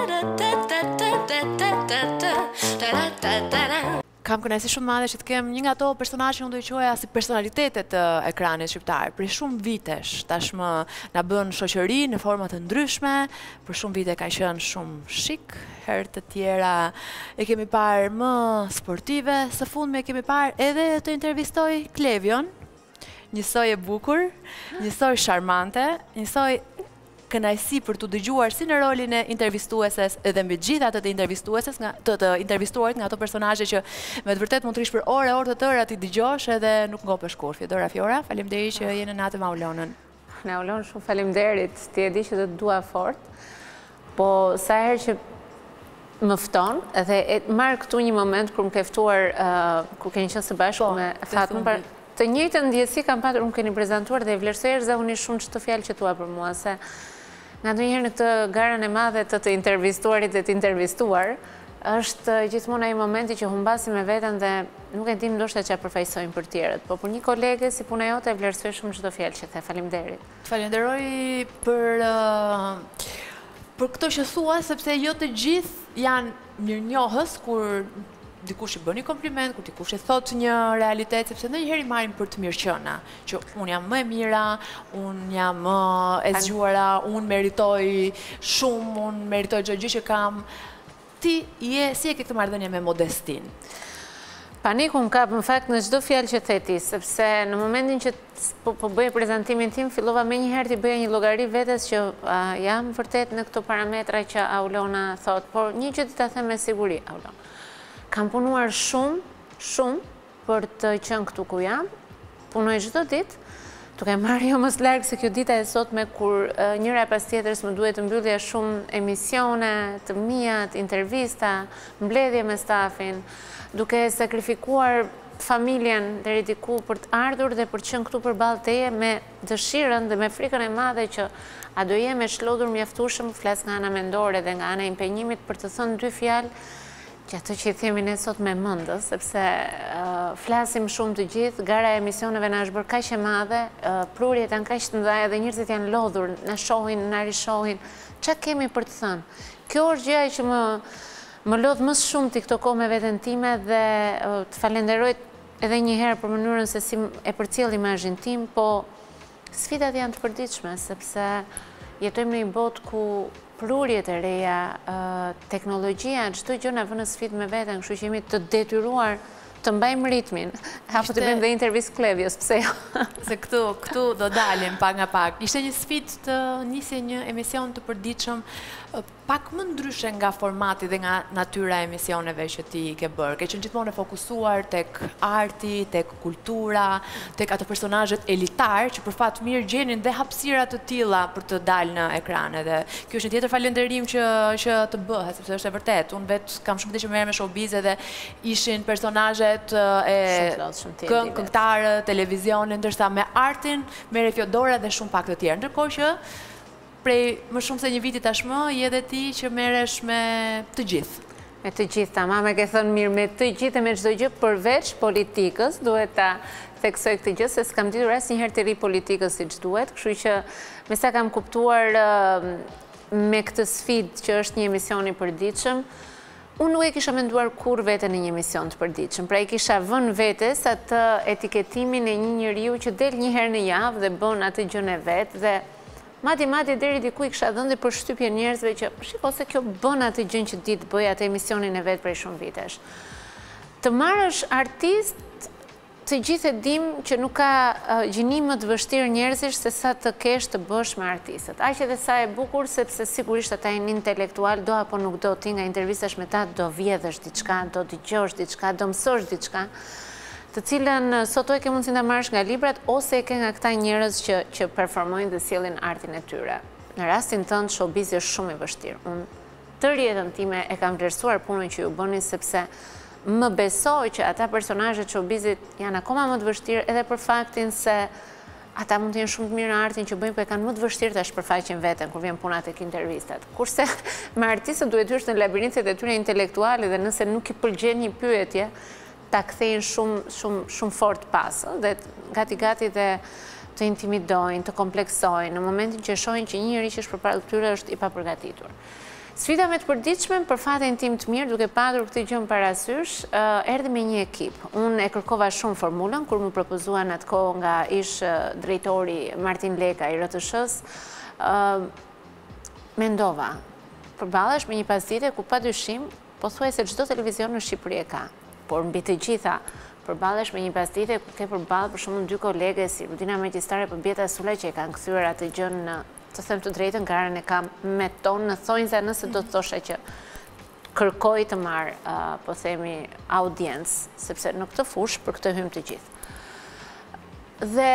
Kam kënaqësi shumë madhe që të kem një nga ato personazhe që unë do i quaja si personalitetet të ekranit shqiptar. Për shumë vitesh tashmë na bën shoqëri në forma të ndryshme, për shumë vite ka qenë shumë shik, herë të tjera e kemi parë më sportive, së fundmi e kemi parë edhe të intervistoj Klevion, njësoj e bukur, njësoj charmante, njësoj kënaqësi për të dëgjuar si në rolin e intervistueses edhe mbi gjithë ato të intervistueses të intervistuarit nga ato personazhe që me të vërtet mund të rish për orë të tëra ti dëgjosh edhe nuk ngopesh kurrë. Dora Fiora, faleminderit që jeni natë me Aulonën. Ne Aulon shumë faleminderit. Ti e di që të dua fort. Po sa herë që më fton edhe marr këtu një moment kur më ke ftuar kur keni qenë së bashku me Fatmën, të njëjtën ndjesi kam patur unë keni prezantuar dhe vlerësoj unë shumë çdo fjalë që thua për mua se nga ndonjëherë në këtë garën e madhe të intervistuarit dhe të intervistuar, është gjithmonë ai momenti që humbasim me veten dhe nuk e dim ndoshta çfarë përfaqësojmë për tjerët, po për një kolege si puna jote e vlerësoj shumë çdo fjalë që the. Faleminderit. Falenderoj për këto që thua, sepse jo të gjithë janë mirënjohës kur dikush i bën një kompliment, kur dikush i thot një realitet, sepse ndonjëherë i marrim për të mirëqëna, që unë jam më e mira, unë jam më e zgjuara, unë meritoj shumë, unë meritoj çdo gjë që kam. Ti si e ke këtë marrëdhënie me modestin? Panikun kap në fakt në çdo fjalë që the ti, sepse në momentin që po bëj prezantimin tim, fillova menjëherë të bëja një llogari vetes që jam vërtet në këto parametra që Aulona thot, por një gjë ta them me siguri, Aulona. Kam punuar shumë për të qenë këtu ku jam. Punoj çdo ditë, duke marrë jo më së larg se kjo dita e sotme kur njëra pas tjetrës më duhet të mbyllja shumë emisione të mia, intervista, mbledhje me stafin, duke sakrifikuar familjen deri diku për të ardhur dhe për të qenë këtu përballë teje me dëshirën dhe me frikën e madhe që a do jem e shlodhur mjaftueshëm, flas nga ana mendore dhe nga ana e impenjimit për të thënë dy fjalë që ato që i themi ne sot me mëndës, sepse flasim shumë të gjithë, gara e emisioneve na është bërë kaq e madhe, prurjet janë kaq të mëdha dhe njerëzit janë lodhur, na shohin, na rishohin. Çfarë kemi për të thënë? Kjo është gjëja që më lodh më shumë ti këto kohë me veten time dhe të falenderoj edhe një herë për mënyrën se si e përcjell imazhin tim, po sfidat janë të përditshme sepse jetojmë në një botë ku prurjet e reja, teknologjia, çdo gjë na vën në sfidë me veten, kështu që jemi të detyruar të mbajmë ritmin. Apo të bëjmë dhe intervistë Klevios, pse jo? Se këtu do dalim pak nga pak. Ishte një sfidë të nisje një emision të përditshëm pak më ndryshe nga formati dhe nga natyra e emisioneve që ti ke bërë. Ke qenë gjithmonë e fokusuar tek arti, tek kultura, tek ato personazhet elitar që për fat mirë gjenin dhe hapësira të tilla për të dalë në ekrane. Dhe kjo është një tjetër falënderim që të bëhet, sepse është e vërtet. Unë vetë kam shumë ditë që merrem me showbiz dhe ishin personazhet këngëtarë, televizionin, ndërsa me artin merre Fiodora dhe shumë pak të tjerë. Ndërkohë që prej më shumë se një viti tashmë, je dhe ti që merresh me të gjithë. Me të gjithë, tamam e ke thënë mirë, me të gjithë e me çdo gjë përveç politikës, duhet ta theksoj këtë gjë, se s'kam ditur asnjëherë të ri politikës siç duhet, kështu që me sa kam kuptuar me këtë sfidë që është një emision i përditshëm, unë nuk e kisha menduar kur veten në një emision të përditshëm. Pra i kisha vënë vetes atë etiketimin e një njeriu që del një herë në javë dhe bën atë gjën e vet dhe madje deri diku i kisha dhënë përshtypje njerëzve që shiko se kjo bën atë gjën që ditë bëj atë emisionin e vet prej shumë vitesh. Të marrësh artist, të gjithë e dim që nuk ka gjinim më të vështirë njerëzish se sa të kesh të bësh me artistët. Aq edhe sa e bukur sepse sigurisht ata janë intelektual, do apo nuk do ti nga intervistash me ta do vjedhësh diçka, do dëgjosh diçka, do mësosh diçka, të cilën sot e ke mundësi ta marrësh nga librat ose e ke nga këta njerëz që performojnë dhe sjellin artin e tyre. Në rastin tënd showbizi është shumë i vështirë. Unë tërë jetën time e kam vlerësuar punën që ju bëni sepse më besoj që ata personazhet showbizit janë akoma më të vështirë edhe për faktin se ata mund të jenë shumë të mirë në artin që bëjnë, por e kanë më të vështirë ta shpërfaqin veten kur vjen puna tek intervistat. Kurse me artistët duhet hysh në labirintet e tyre intelektuale dhe nëse nuk i pëlqen një pyetje, ta kthejnë shumë fort pas, dhe gati dhe të intimidojnë, të kompleksojnë, në momentin që shohin që një njerëz që është përpara tyre është i papërgatitur. Sfida me të përditshme, për fatin tim të mirë, duke padur këtë gjë parasysh, erdhi me një ekip. Unë e kërkova shumë formulën, kur më propozuan atë kohë nga ish drejtori Martin Leka i RTS-s, mendova, përballesh me një pasdite ku padyshim, pothuajse çdo televizion në Shqipëri e ka, por mbi të gjitha, përballesh me një pasdite ku ke përballë për shembull dy kolege si Rudina Megjistare apo Bjeta Sulaj që e kanë kthyer atë gjën në, të them të drejtën, garën e kam me tonë në thonjza nëse do të thoshe që kërkoj të marr, po themi, audiencë, sepse në këtë fushë për këtë hym të gjithë. Dhe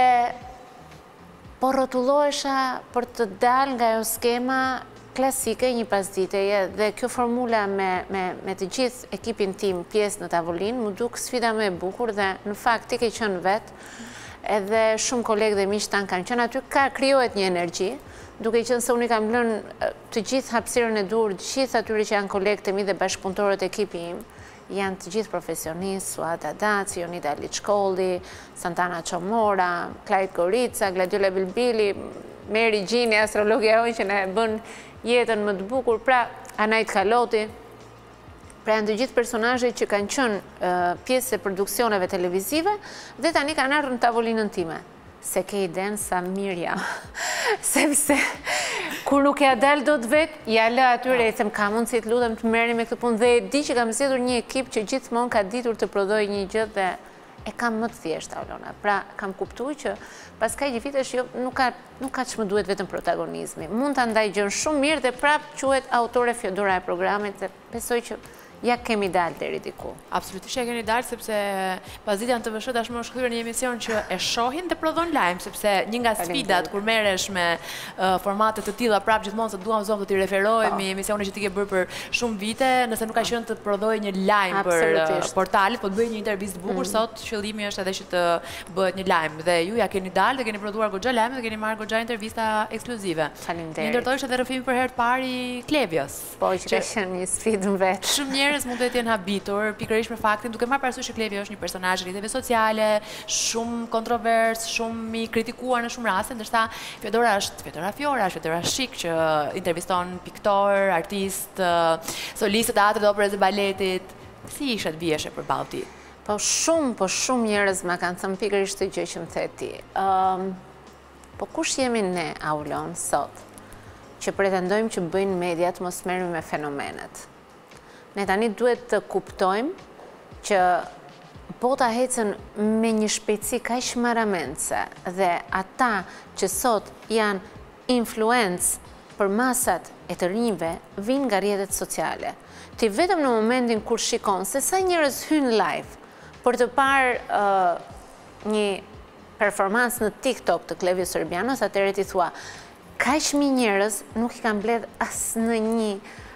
po rrotullohesha për të dalë nga ajo skema klasike një pasditeje, dhe kjo formula me të gjithë ekipin tim pjesë në tavolinë më duk sfida më e bukur, dhe në fakt ti ke qenë vetë, edhe shumë kolegë dhe miq tanë kanë qenë aty, krijohet një energji, duke qenë se unë i kam lënë të gjithë hapësirën e dur, të gjithë atyre që janë kolegët e mi dhe bashkëpunëtorët e ekipi im, janë të gjithë profesionistë, Suata Daci, Jonida Liçkolli, Santana Çomora, Klajt Gorica, Gladiola Bilbili, Meri Gjini, astrologja jonë që ne bën jetën më të bukur, pra Anajt Kaloti, pra janë të gjithë personazhet që kanë qenë pjesë e produksioneve televizive dhe tani kanë ardhur në tavolinën time. Se ke iden sa mirë jam, sepse kur nuk ja dalë do të vetë, ja lë atyre e them ka mundësi të lutem të merrni me këtë punë, dhe e di që kam zgjedhur një ekip që gjithmonë ka ditur të prodhojë një gjë dhe e kam më të thjeshtë, Alona. Pra kam kuptuar që pas kaq vitesh nuk ka ç'më duhet vetëm protagonizmi. Mund ta ndaj gjën shumë mirë dhe prap quhet autore fjodora e programit, dhe besoj që ja kemi dalë deri diku. Absolutisht ja keni dalë, sepse pasditja në TVSH tashmë është kthyer një emision që e shohin dhe prodhon lajm, sepse një nga sfidat kur merresh me formate të tilla, prap gjithmonë se duam zonë të t'i referojmë emisione që ti ke bërë për shumë vite, nëse nuk ka qenë të prodhojë një lajm për portalet, po të bëjë një intervistë të bukur, sot qëllimi është edhe që të bëhet një lajm, dhe ju ja keni dalë dhe keni prodhuar goxha lajme dhe keni marrë goxha intervista ekskluzive. Faleminderit. Një ndërtohesh edhe rrëfimi për herë të parë i Klevjës. Po, që ka qenë një sfidë vetë. Shumë njerëz mund të jenë habitur, pikërisht për faktin, duke marrë parasysh që Klevja është një personazh rrjeteve sociale, shumë kontrovers, shumë i kritikuar në shumë raste, ndërsa Fjodora është Fjodora Shik që interviston piktor, artist, solistë të teatrit, operës dhe baletit. Si ishe të vijeshe përballë ti? Po shumë njerëz ma kanë thënë pikërisht të gjë që më the ti. Po kush jemi ne, Aulon, sot, që pretendojmë që bëjnë mediat mos merremi me fenomenet? Ne tani duhet të kuptojmë që bota ecën me një shpejtësi kaq marramendse, dhe ata që sot janë influencë për masat e të rinjve vinë nga rrjetet sociale. Ti vetëm në momentin kur shikon se sa njerëz hynë live për të parë një performancë në TikTok të Klevjës Serbianos, atëherë ti thua, kaq mi njerëz nuk i kanë mbledh as në një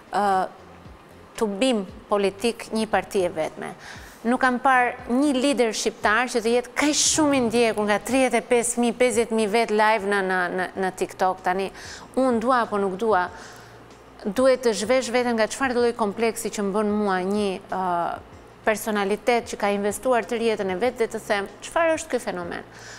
tubim politik një parti e vetme. Nuk kam parë një lider shqiptar që të jetë kaq shumë i ndjekur nga 35.000, 50.000 vetë live në TikTok. Tani, unë dua apo nuk dua, duhet të zhvesh veten nga çfarë lloj kompleksi që më bën mua një personalitet që ka investuar të jetën e vet, dhe të them, çfarë është ky fenomen?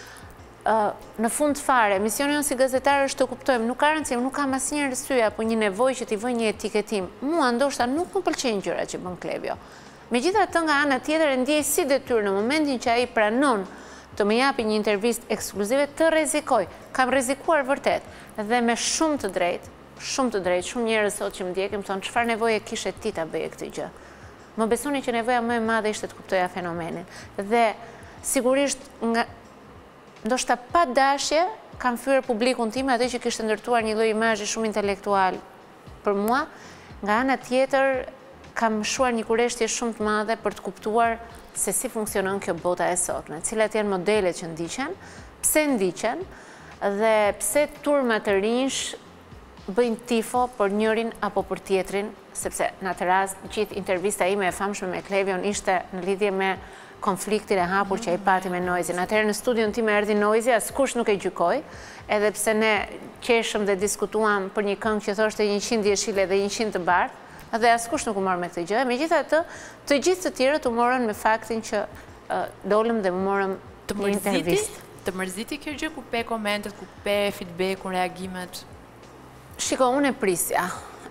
Në fund fare, misioni jonë si gazetar është të kuptojmë, nuk ka rëndësi, nuk kam asnjë arsye apo një nevojë që t'i vëj një etiketim. Mua ndoshta nuk më pëlqejnë gjërat që bën Klevjo. Megjithatë, nga ana tjetër e ndjej si detyrë në momentin që ai pranon të më japi një intervistë ekskluzive të rrezikoj. Kam rrezikuar vërtet, dhe me shumë të drejtë, shumë njerëz sot që më ndjekin më thonë çfarë nevoje kishe ti ta bëje këtë gjë. Më besoni që nevoja më e madhe ishte të kuptoja fenomenin. Dhe sigurisht ndoshta pa dashje kam fyer publikun tim atë që kishte ndërtuar një lloj imazhi shumë intelektual për mua, nga ana tjetër kam shuar një kurreshtje shumë të madhe për të kuptuar se si funksionon kjo bota e sotme, cilat janë modelet që ndiqen, pse ndiqen dhe pse turma të rinj bëjnë tifo për njërin apo për tjetrin, sepse në atë rast gjithë intervista ime e famshme me Klevjon ishte në lidhje me konfliktin e hapur që ai pati me Noizin. Atëherë në studion tim erdhi Noizi, askush nuk e gjykoi, edhe pse ne qeshëm dhe diskutuam për një këngë që thoshte 100 jeshile dhe 100 të bardhë, dhe askush nuk u mor me këtë gjë. Megjithatë, të gjithë të tjerët u morën me faktin që dolëm dhe u morëm një intervistë. Të mërziti kjo gjë, ku pe komentet, ku pe feedback, ku reagimet? Shiko, unë e prisja.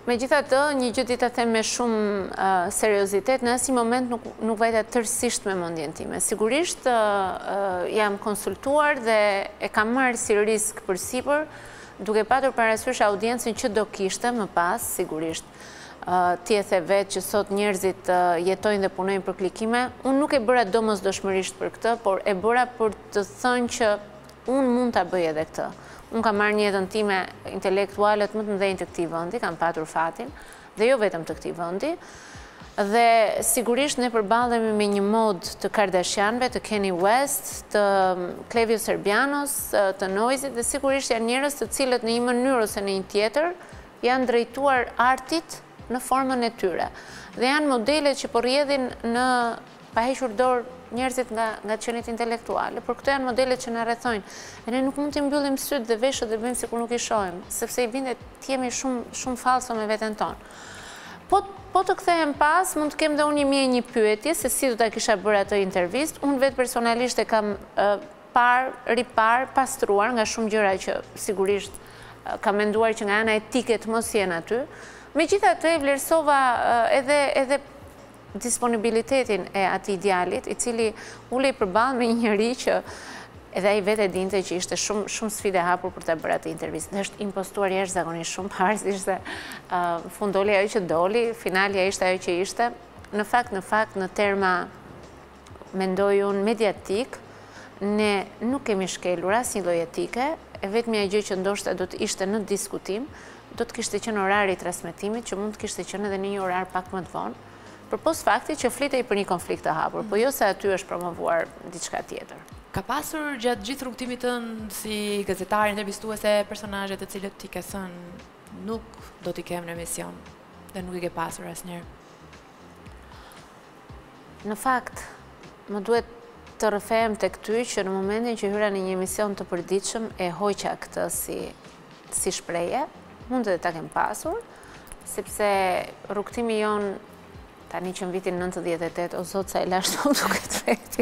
Megjithatë, një gjë që ta them me shumë seriozitet, në asnjë moment nuk vajta tërësisht me mendjen time. Sigurisht jam konsultuar dhe e kam marrë si risk përsipër, duke patur parasysh audiencën që do kishte më pas, sigurisht. Ti e the vetë që sot njerëzit jetojnë dhe punojnë për klikime. Unë nuk e bëra domosdoshmërisht për këtë, por e bëra për të thënë që unë mund ta bëj edhe këtë. Unë kam marrë një jetën time intelektualet më të mëdhenj të këtij vendi, kam patur fatin, dhe jo vetëm të këtij vendi. Dhe sigurisht ne përballemi me një mod të Kardashianëve, të Kanye West, të Klevio Serbianos, të Noizit, dhe sigurisht janë njerëz të cilët në një mënyrë ose në një tjetër janë drejtuar artit në formën e tyre. Dhe janë modele që po rrjedhin në pa hequr dorë njerëzit nga qenit intelektuale, por këto janë modelet që na rrethojnë. E ne nuk mund t'i mbyllim syt dhe veshët dhe bëjmë sikur nuk i shohim, sepse i bindet t'jemi shumë falso me veten tonë. Po të kthehem pas, mund të kem dhe unë një pyetje se si do ta kisha bërë atë intervistë. Unë vetë personalisht e kam ripar, pastruar nga shumë gjëra që sigurisht kam menduar që nga ana etike të mos jenë aty. Megjithatë e vlerësova edhe disponibilitetin e atij idealit, i cili ulej përballë me një njerëz që edhe ai vetë dinte që ishte shumë sfidë e hapur për ta bërë atë intervistë. Dhe është impostuar jashtëzakonisht shumë, pavarësisht se fundoli ajo që doli, finalja ishte ajo që ishte. Në fakt, në terma mendoj unë mediatik, ne nuk kemi shkelur asnjë lloj etike, e vetmja gjë që ndoshta do të ishte në diskutim, do të kishte qenë orari i transmetimit, që mund të kishte qenë edhe në një orar pak më të vonë, përpos faktit që flitej për një konflikt të hapur, po jo se aty është promovuar diçka tjetër. Ka pasur gjatë gjithë rrugtimit tënd si gazetar, intervistuese, personazhe të cilët ti ke thënë nuk do t'i kem në emision dhe nuk i ke pasur asnjëherë? Në fakt, më duhet të rrëfehem tek ty që në momentin që hyra në një emision të përditshëm e hoqa këtë si shprehje, mund të ta kem pasur, sepse rrugtimi jon tani që në vitin 98, o zot sa e lashtë duket vetja.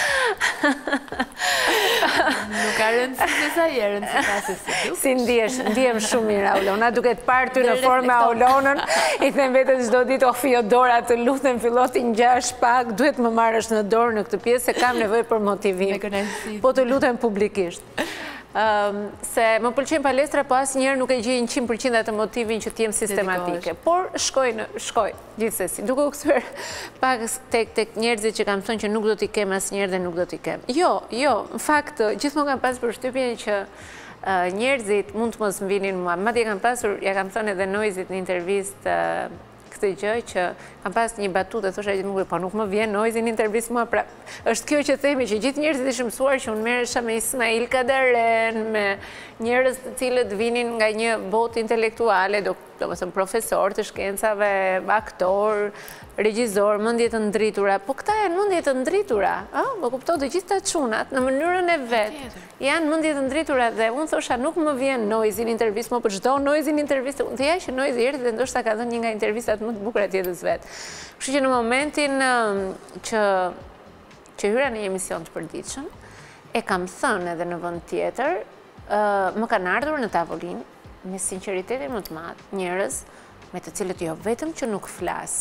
Nuk ka rëndësi se sa je rëndësi ka se si. Si ndihem shumë mirë Aulona, duke të parë ty në formë Aulonën, i them vetes çdo ditë, Fiodora, të lutem fillo ti ngjash pak, duhet më marrësh në dorë në këtë pjesë se kam nevojë për motivim. Me kënaqësi. Po të lutem publikisht. Se më pëlqen palestra, po asnjëherë nuk e gjej 100% atë motivin që t'jem sistematike. Por shkoj, gjithsesi. Duke u kthyer pak tek njerëzit që kam thënë që nuk do t'i kem asnjëherë dhe nuk do t'i kem. Jo, në fakt, gjithmonë kam pas përshtypjen që njerëzit mund të mos më vinin mua. Madje kam pasur, ja kam thënë edhe Noizit në intervistë këtë gjë që kam pas një batutë, thosha gjithmonë, po nuk më vjen Noizi në intervistë mua, pra është kjo që themi që gjithë njerëzit ishin mësuar që unë merresha me Ismail Kadaren, me njerëz të cilët vinin nga një botë intelektuale, domethënë profesor të shkencave, aktor, regjizor, mendje të ndritura, po këta janë mendje të ndritura, po kuptoj të gjitha çunat në mënyrën e vet. Janë mendje të ndritura dhe unë thosha nuk më vjen Noizi në intervistë, më çdo Noizi në intervistë, unë thjesht që Noizi erdhi dhe ndoshta ka dhënë një nga intervistat më të bukura të jetës vet. Kështu që në momentin që hyra në një emision të përditshëm, e kam thënë edhe në vend tjetër, më kanë ardhur në tavolinë me sinqeritetin më të madh, njerëz me të cilët jo vetëm që nuk flas,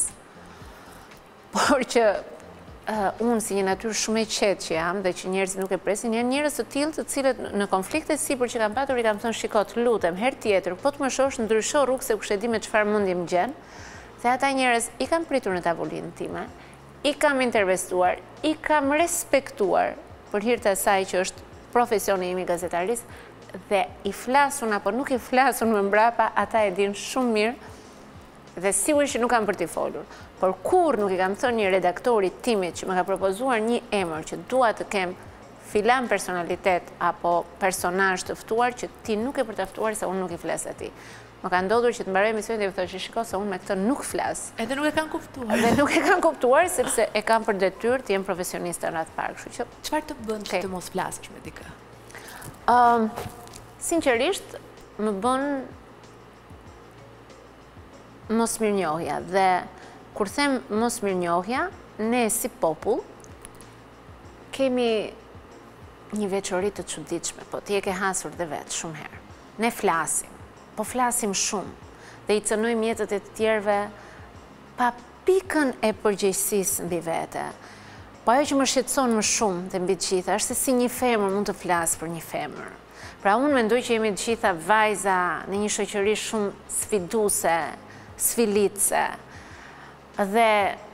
por që unë si një natyrë shumë e qetë që jam dhe që njerëzit nuk e presin, janë njerëz të tillë të cilët në konflikte sipër që kam patur i kam thënë shiko, të lutem, herë tjetër, po të më shohësh ndrysho rrugë se kush e di me çfarë mendje më gjen. Dhe ata njerëz i kam pritur në tavolinën time, i kam intervistuar, i kam respektuar për hir të asaj që është profesioni im i gazetarisë dhe i flasun apo nuk i flasun më mbrapa, ata e dinë shumë mirë dhe sigurisht që nuk kam për t'i folur. Por kur nuk i kam thënë një redaktorit timit që më ka propozuar një emër që dua të kem filan personalitet apo personazh të ftuar që ti nuk e për të ftuar se unë nuk i flas atij. Më ka ndodhur që të mbaroj emisionin dhe i thosh shiko se unë me këtë nuk flas. Edhe nuk e kanë kuptuar. Dhe nuk e kanë kuptuar sepse e kam për detyrë të jem profesioniste në atë parë, kështu që çfarë të bën që të mos flasësh me dikë? Sinqerisht më bën mos mirënjohja dhe kur them mos mirënjohja, ne si popull kemi një veçori të çuditshme, po ti e ke hasur dhe vetë shumë herë. Ne flasim, po flasim shumë dhe i cënojmë jetët e të tjerëve pa pikën e përgjegjësisë mbi vete. Po ajo që më shqetëson më shumë dhe mbi të gjitha është se si një femër mund të flasë për një femër. Pra unë mendoj që jemi të gjitha vajza në një shoqëri shumë sfiduese, sfilitse, dhe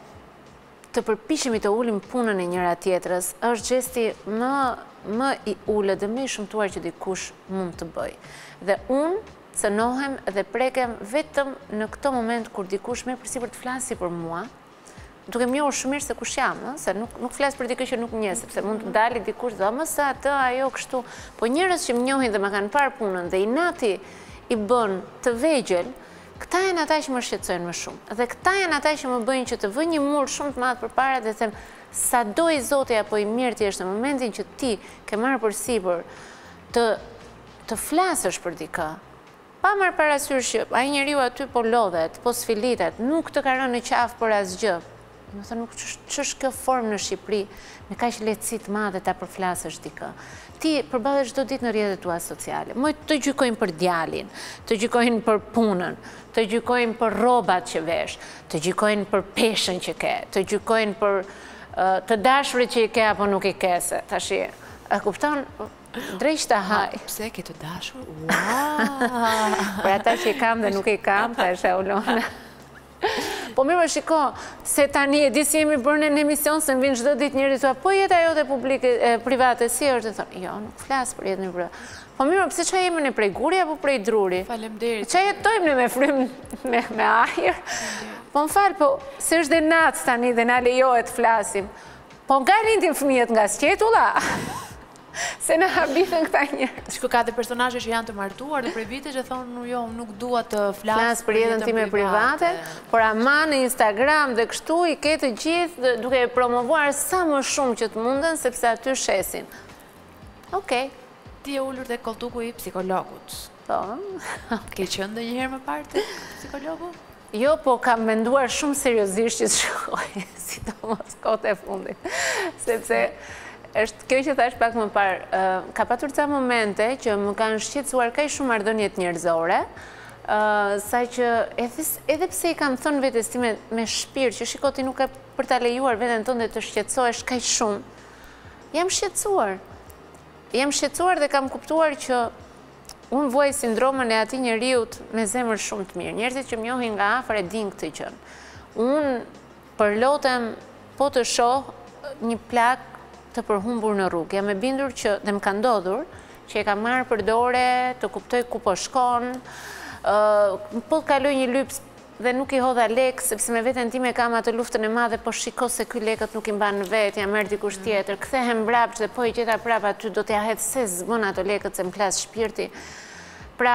të përpiqemi të ulim punën e njëra tjetrës është gjesti më i ulët dhe më i shëmtuar që dikush mund të bëj. Dhe unë cënohem dhe prekem vetëm në këto moment kur dikush merr përsipër të flasi për mua, duke më njohur shumë mirë se kush jam, se nuk flas për dikë që nuk më njeh, sepse mund të dalë dikush dhe më sa atë ajo kështu, po njerëz që më njohin dhe më kanë parë punën dhe inati i bën të vegjël, këta janë ata që më shqetësojnë më shumë. Dhe këta janë ata që më bëjnë që të vë një mur shumë të madh përpara dhe them sa do i Zoti apo i mirë ti është në momentin që ti ke marrë përsipër të flasësh për dikë. Pa marrë parasysh që ai njeriu aty po lodhet, po sfilitet, nuk të ka rënë në qafë për asgjë. Më thënë, nuk ç'është kjo formë në Shqipëri, me kaq lehtësi të madhe ta përflasësh dikë. Ti përballesh çdo ditë në rrjetet tua sociale. Moj të gjykojnë për djalin, të gjykojnë për punën, të gjykojnë për rrobat që vesh, të gjykojnë për peshën që ke, të gjykojnë për të dashurit që i ke apo nuk i ke se. Tash e kupton? Drejt ta haj. Pse ke të dashur? Wow! Për ata që i kam dhe nuk i kam, tash e ulona. Po mirë shiko, se tani e di si jemi bërë në emision, se më vinë çdo ditë njerëzit thua, po jeta jote publike private si është? Thonë, jo, nuk flas për jetën e private. Po mirë, pse çfarë jemi ne prej guri apo prej druri? Faleminderit. Çfarë jetojmë ne me frym me ajër? Po më fal, po se është dhe natë tani dhe na lejohet të flasim. Po nga lindin fëmijët nga sqetulla? Se në habitën këta njerëz. Shko ka dhe personazhe që janë të martuar dhe prej vite që thonë jo, nuk dua të flas për jetën time private, por ama në Instagram dhe kështu i ke të gjithë duke promovuar sa më shumë që të munden sepse aty shesin. Okej. Ti e ulur te koltuku i psikologut. Po. Ke qenë ndonjëherë më parë te psikologu? Jo, po kam menduar shumë seriozisht që të shkoj, sidomos kohët e fundit. Sepse është kjo që thash pak më parë, ka patur ca momente që më kanë shqetësuar kaq shumë marrëdhëniet njerëzore, sa që edhe pse i kam thënë vetes time me shpirt që shiko ti nuk e për ta lejuar veten tënde të shqetësohesh kaq shumë. Jam shqetësuar. Jam shqetësuar dhe kam kuptuar që unë vuaj sindromën e atij njeriut me zemër shumë të mirë. Njerëzit që më njohin nga afër e dinë këtë gjë. Unë përlotem po të shoh një plak të përhumbur në rrugë. Jam e bindur që, dhe më ka ndodhur, që e kam marrë për dore, të kuptoj ku po shkon, po të kaloj një lyps dhe nuk i hodha lek, sepse me veten time kam atë luftën e madhe, po shiko se ky lekët nuk i mban në vetë, jam merr dikush tjetër, kthehem mbrapsht dhe po i gjeta prap aty, do t'ja hedh se zbën ato lekët se m'plas shpirti. Pra,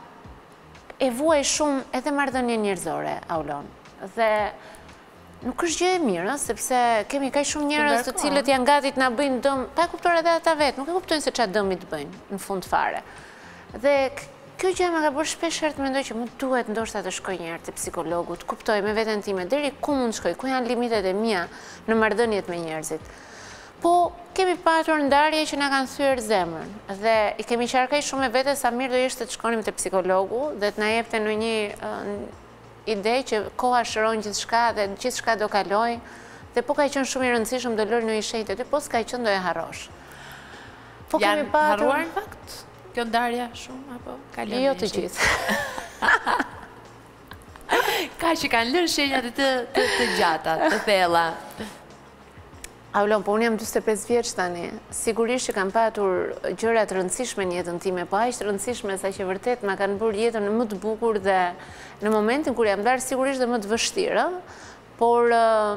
e vuaj shumë edhe marrëdhënie njerëzore, Aulon. Dhe nuk është gjë e mirë, sepse kemi kaq shumë njerëz të cilët janë gati të na bëjnë dëm, pa kuptuar edhe ata vetë, nuk e kuptojnë se çfarë dëmi të bëjnë në fund fare. Dhe kjo gjë më ka bërë shpesh herë të mendoj që më duhet ndoshta të shkoj një herë te psikologu, të kuptoj me veten time deri ku mund shkoj, ku janë limitet e mia në marrëdhëniet me njerëzit. Po kemi patur ndarje që na kanë thyer zemrën dhe i kemi qarë kaq shumë me vete sa mirë do ishte të shkonim te psikologu dhe të na jepte ndonjë ide që koha shëron gjithçka dhe gjithçka do kaloj dhe po ka qenë shumë i rëndësishëm do lërë në i shenjtë aty, po s'ka qenë do e harrosh. Po janë harruar në fakt? Kjo ndarja shumë apo kalon? Jo të gjithë. Ka që kanë lënë shenjat të gjata, të thella. Aulon, po unë jam 45 vjeç tani. Sigurisht që kam patur gjëra të rëndësishme në jetën time, po aq të rëndësishme sa që vërtet ma kanë bërë jetën më të bukur dhe në momentin kur jam darë sigurisht dhe më të vështirë, por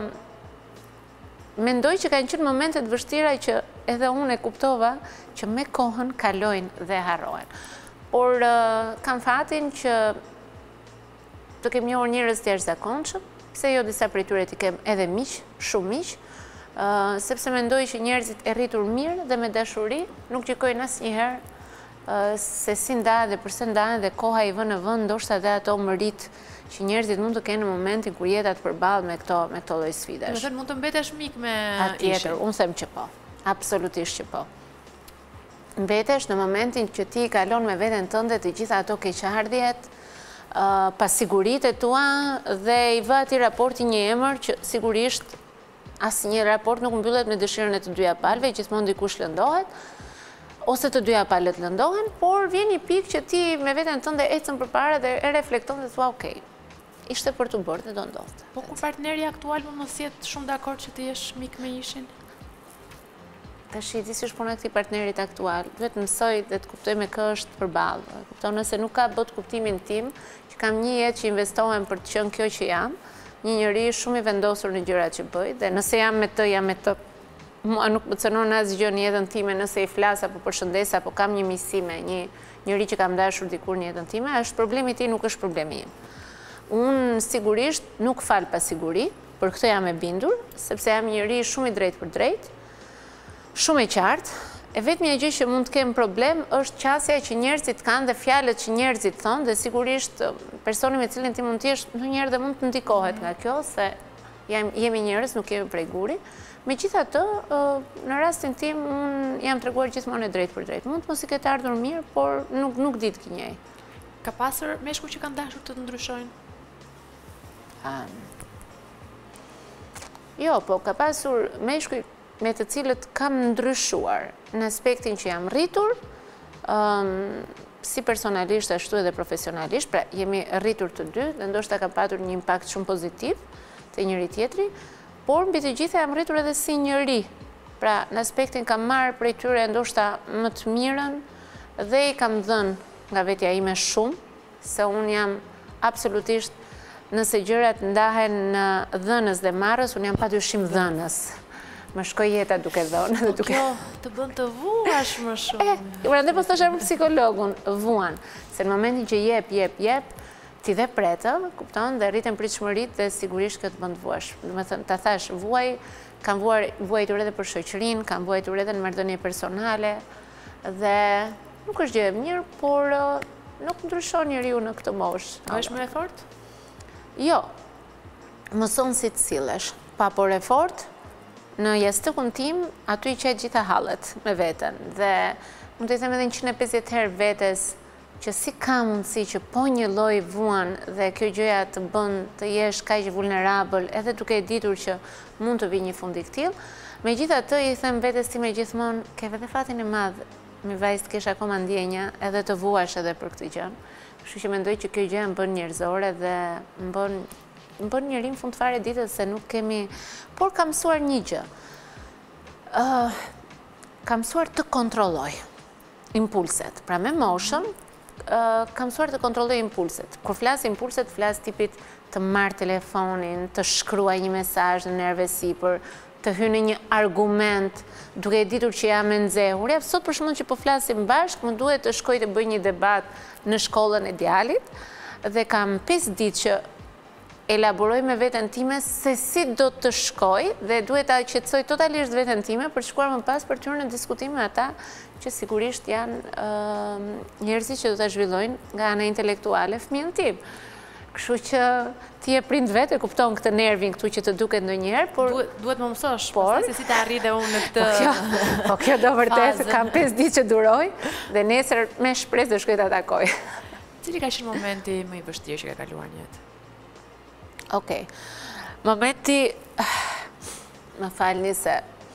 mendoj që kanë qenë momente të vështira që edhe unë e kuptova që me kohën kalojnë dhe harrohen. Por kam fatin që të kem njohur njerëz të jashtëzakonshëm, pse jo disa prej tyre të kem edhe miq, shumë miq, sepse mendoj që njerëzit e rritur mirë dhe me dashuri nuk gjykojnë asnjëherë se si ndahen dhe pse ndahen dhe koha i vën në vend, ndoshta edhe ato mërit që njerëzit mund të kenë në momentin kur jeta të përballet me këto lloj sfidash. Do të thënë mund të mbetesh mik me Patjetër, unë them që po. Absolutisht që po. Mbetesh në momentin që ti kalon me veten tënde të gjitha ato keqardhjet, pasigurit e tua dhe i vë ati raporti një emër që sigurisht asë një raport nuk mbyllet me dëshirën e të dyja palëve, gjithmonë dikush lëndohet, ose të dyja palët lëndohen, por vjen një pikë që ti me veten tënde ecën përpara dhe e reflekton dhe thua, okej, ishte për të bërë dhe do ndodhte. Po kur partneri aktual mos jetë shumë dakord që ti jesh mik me ishin? Tash i di si është puna e këtij partnerit aktual, duhet të mësoj dhe të kuptoj me kë është përballë. Kupton nëse nuk ka bot kuptimin tim, që kam një jetë që investohem për të qenë kjo që jam, një njeri shumë i vendosur në gjërat që bëj, dhe nëse jam me të, jam me të. Mua nuk më cënon asgjë në jetën time nëse i flas apo përshëndes apo kam një miqësi me një njeri që kam dashur dikur në jetën time, është problemi i tij, nuk është problemi im. Unë sigurisht nuk fal pasiguri, për këtë jam e bindur, sepse jam një njeri shumë i drejtë për drejtë, shumë e qartë. E vetmja gjë që mund të kem problem është qasja që njerëzit kanë dhe fjalët që njerëzit thonë, dhe sigurisht personi me cilin ti mund të jesh ndonjëherë dhe mund të ndikohet nga kjo, se jemi njerëz, nuk jemi prej guri. Megjithatë, në rastin tim, unë jam treguar gjithmonë e drejtë për drejtë. Mund të mos i ketë ardhur mirë, por nuk di të gënjej. Ka pasur meshkuj që kanë dashur të ndryshojnë? Jo, po ka pasur meshkuj me të cilët kam ndryshuar në aspektin që jam rritur, si personalisht ashtu edhe profesionalisht, pra jemi rritur të dy, dhe ndoshta ka patur një impakt shumë pozitiv të njëri tjetri, por mbi të gjitha jam rritur edhe si njëri. Pra, në aspektin kam marrë prej tyre ndoshta më të mirën dhe i kam dhënë nga vetja ime shumë, se unë jam absolutisht, nëse gjërat ndahen në dhënës dhe marrës, unë jam padyshim dhënës. Më shkoj jeta duke dhënë. Kjo të bën të vuash më shumë. Prandaj po thosha për psikologun, vuan, se në momentin që jep, ti dhe pretë, kupton, dhe rritën pritshmëritë dhe sigurisht këtë bën të vuash. Domethënë, ta thash, vuaj, kam vuajtur edhe për shoqërinë, kam vuajtur edhe në marrëdhënie personale, dhe nuk është gjë e mirë, por nuk ndryshon njeriu në këtë moshë. A është më e fortë? Jo. Mëson si të sillesh, pa por e fortë. Në jashtëkun tim, aty i qet gjitha hallet me veten, dhe mund të them edhe 150 herë vetes që si ka mundësi që po një lloj vuan dhe kjo gjëja të bën të jesh kaq vulnerabël, edhe duke e ditur që mund të vijë një fund i tillë. Megjithatë i them vetes time gjithmonë, ke vetë fatin e madh, me vajzë të kesh akoma ndjenja, edhe të vuash edhe për këtë gjë. Kështu që mendoj që kjo gjë më bën njerëzore dhe më bën njëri në fund fare ditës se nuk kemi... Por kam mësuar një gjë. Kam mësuar të kontrolloj impulset. Pra me moshën, kam mësuar të kontrolloj impulset. Kur flas impulset, flas tipit të marr telefonin, të shkruaj një mesazh në nervosipër, të hyj në një argument, duke e ditur që jam e nxehur. Sot për shembull që po flasim bashkë, më duhet të shkoj të bëj një debat në shkollën e djalit, dhe kam 5 ditë që elaboroj me veten time se si do të shkoj, dhe duhet ta qetësoj totalisht veten time për të shkuar më pas për të hyrë në diskutim me ata që sigurisht janë njerëzit që do ta zhvillojnë nga ana intelektuale fëmijën tim. Kështu që ti e prind vetë, e kupton këtë nervin këtu që të duket ndonjëherë, por duhet më mësosh, pastaj se si ta arri dhe unë në këtë. Po kjo do vërtet kam 5 ditë që duroj dhe nesër me shpresë do shkoj ta takoj. Cili ka qenë momenti më i vështirë që ka kaluar në jetë? Okej. Momenti, më falni se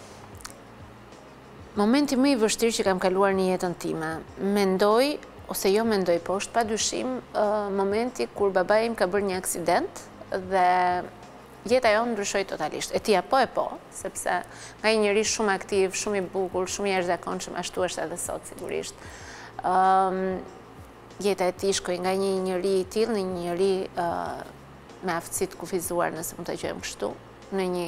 momenti më i vështirë që kam kaluar në jetën time, mendoj, ose jo mendoj, po është padyshim momenti kur babai im ka bërë një aksident dhe jeta jonë ndryshoi totalisht. E tia po e po, sepse nga një njeri shumë aktiv, shumë i bukur, shumë i jashtëzakonshëm, ashtu është edhe sot sigurisht. Jeta e tij shkoi nga një njeri i tillë në një njeri me aftësi të kufizuar, nëse mund ta quajmë kështu, në një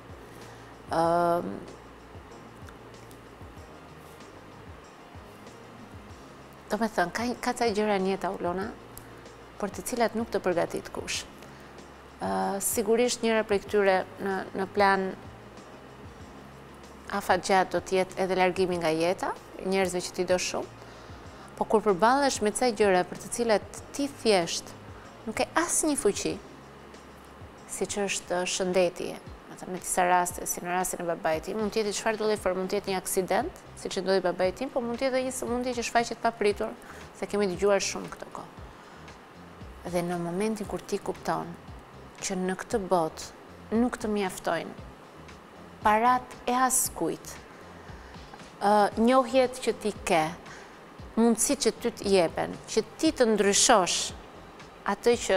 do me thënë, ka ca gjëra në jetë, Aulona, për të cilat nuk të përgatit kush. Sigurisht njëra prej këtyre në plan afatgjat do t'jetë edhe largimi nga jeta, njerëzve që ti do shumë, po kur përballesh me ca gjëra për të cilat ti thjesht nuk ke asnjë fuqi, siç është shëndeti, me disa raste, si në rastin e babait tim, mund të jetë çfarë do lloj forme, mund të jetë një aksident, siç e ndodhi babait tim, po mund të jetë një sëmundje që shfaqet papritur, se kemi dëgjuar shumë këtë kohë. Dhe në momentin kur ti kupton që në këtë botë nuk të mjaftojnë parat e askujt, njohjet që ti ke, mundësit që ty të jepen, që ti të ndryshosh atë që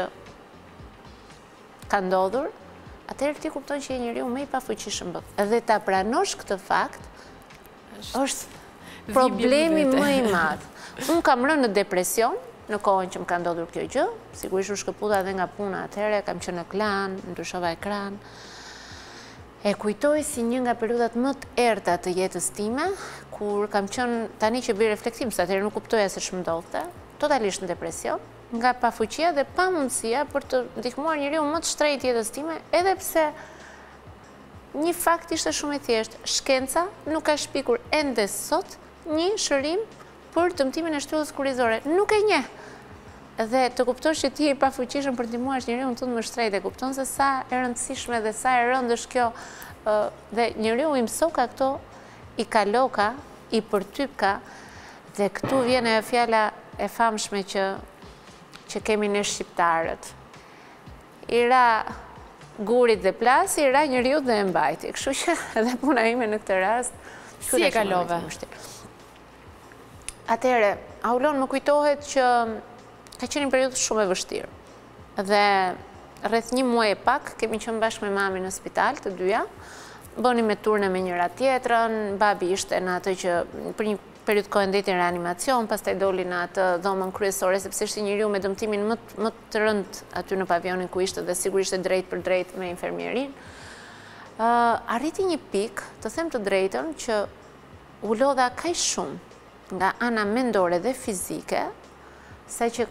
ka ndodhur, atëherë ti kupton që je njeriu më i pafuqishëm botë. Edhe ta pranosh këtë fakt është problemi më i madh. Unë kam rënë në depresion në kohën që më ka ndodhur kjo gjë, sigurisht u shkëputa edhe nga puna atëherë, kam qenë në klan, ndryshova ekran. E kujtoj si një nga periudat më të errta të jetës time, kur kam qenë tani që bëj reflektim, se atëherë nuk kuptoja se ç'më ndodhte, totalisht në depresion, nga pafuqia dhe pamundësia për të ndihmuar njeriu më të shtrenjtë jetës time, edhe pse një fakt ishte shumë i thjeshtë. Shkenca nuk ka shpikur ende sot një shërim për dëmtimin e shtyllës kurrizore. Nuk e njeh. Dhe të kuptosh që ti je i pafuqishëm për të ndihmuar njeriu tënd më shtrenjtë, kupton se sa e rëndësishme dhe sa e rëndë është kjo. Dhe njeriu i mësoka këto, i kaloka, i përtypka, dhe këtu vjen ajo fjala e famshme që kemi ne shqiptarët. I ra gurit dhe plasi, i ra njeriu dhe e mbajti. Kështu që edhe puna ime në këtë rast, si e kalove? Atëherë, Aulon më kujtohet që ka qenë një periudhë shumë e vështirë. Dhe rreth 1 muaj e pak kemi qenë bashkë me mamin në spital, të dyja. Bënim me turne me njëra tjetrën, babi ishte në atë që për një periudhë kohë ndeti në reanimacion, pastaj doli në atë dhomën kryesore, sepse ishte njeriu me dëmtimin më të rënd aty në pavionin ku ishte dhe sigurisht drejt për drejt me infermierin. Arriti një pikë, të them të drejtën, që u lodha kaq shumë nga ana mendore dhe fizike, sa që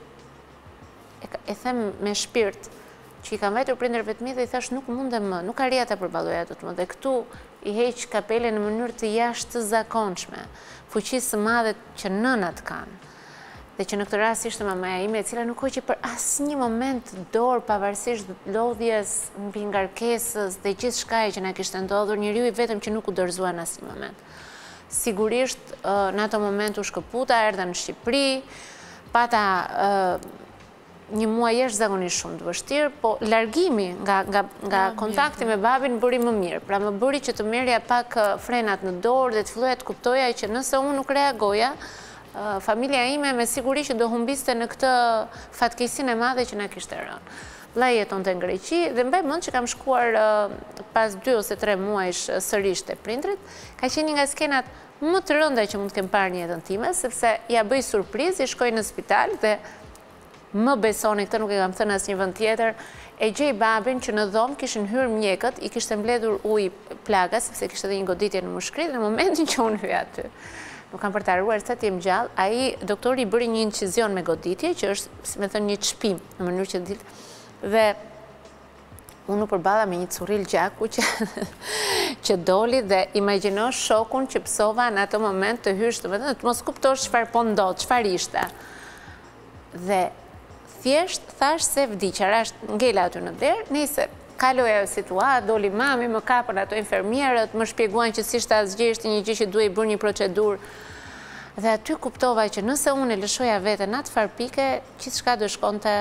e them me shpirt që i kam vajtur prindërve të mi dhe i thash nuk mundem më, nuk arria ta përballoj ato të më. Dhe këtu i heq kapele në mënyrë të jashtëzakonshme, fuqisë së madhe që nënat kanë. Dhe që në këtë rast ishte mamaja ime, e cila nuk hoqi për asnjë moment dorë, pavarësisht lodhjes, mbi ngarkesës dhe gjithçka që na kishte ndodhur, njeriu i vetëm që nuk u dorëzua në asnjë moment. Sigurisht në ato moment u shkëputa, erdha në Shqipëri, pata një muaj jashtëzakonisht shumë të vështirë, po largimi nga kontakti me babin bëri më mirë. Pra më bëri që të merrja pak frenat në dorë dhe të filloja të kuptoja që nëse unë nuk reagoja, familja ime me siguri që do humbiste në këtë fatkeqësinë e madhe që na kishte rënë. Vllai jetonte në Greqi dhe mbaj mend që kam shkuar pas 2 ose 3 muajsh sërish te prindrit. Ka qenë një nga skenat më të rënda që mund të kem parë në jetën time, sepse ja bëj surprizë, i shkoj në spital dhe më besoni, këtë nuk e kam thënë asnjë vend tjetër, e gjej babin që në dhomë kishin hyrë mjekët, i kishte mbledhur ujë plaga, sepse kishte edhe një goditje në mushkëri, dhe në momentin që unë hyj aty, nuk kam për të harruar sa të jem gjallë, ai doktori i bëri një incizion me goditje, që është, si më thënë, një çpim në mënyrë që ditë, dhe unë u përballa me një curril gjaku që doli dhe imagjino shokun që psova në ato moment të hysh, të mos kuptosh çfarë po ndodh, çfarë ishte. Dhe thjesht thash se vdiqara është ngela aty në derë, nëse kaloi ajo situatë, doli mami, më kapën ato infermierët, më shpjeguan që s'ishte asgjë, ishte një gjë që duhej bërë një procedurë. Dhe aty kuptova që nëse unë e lëshoja veten në atë farpike, gjithçka do shkonte.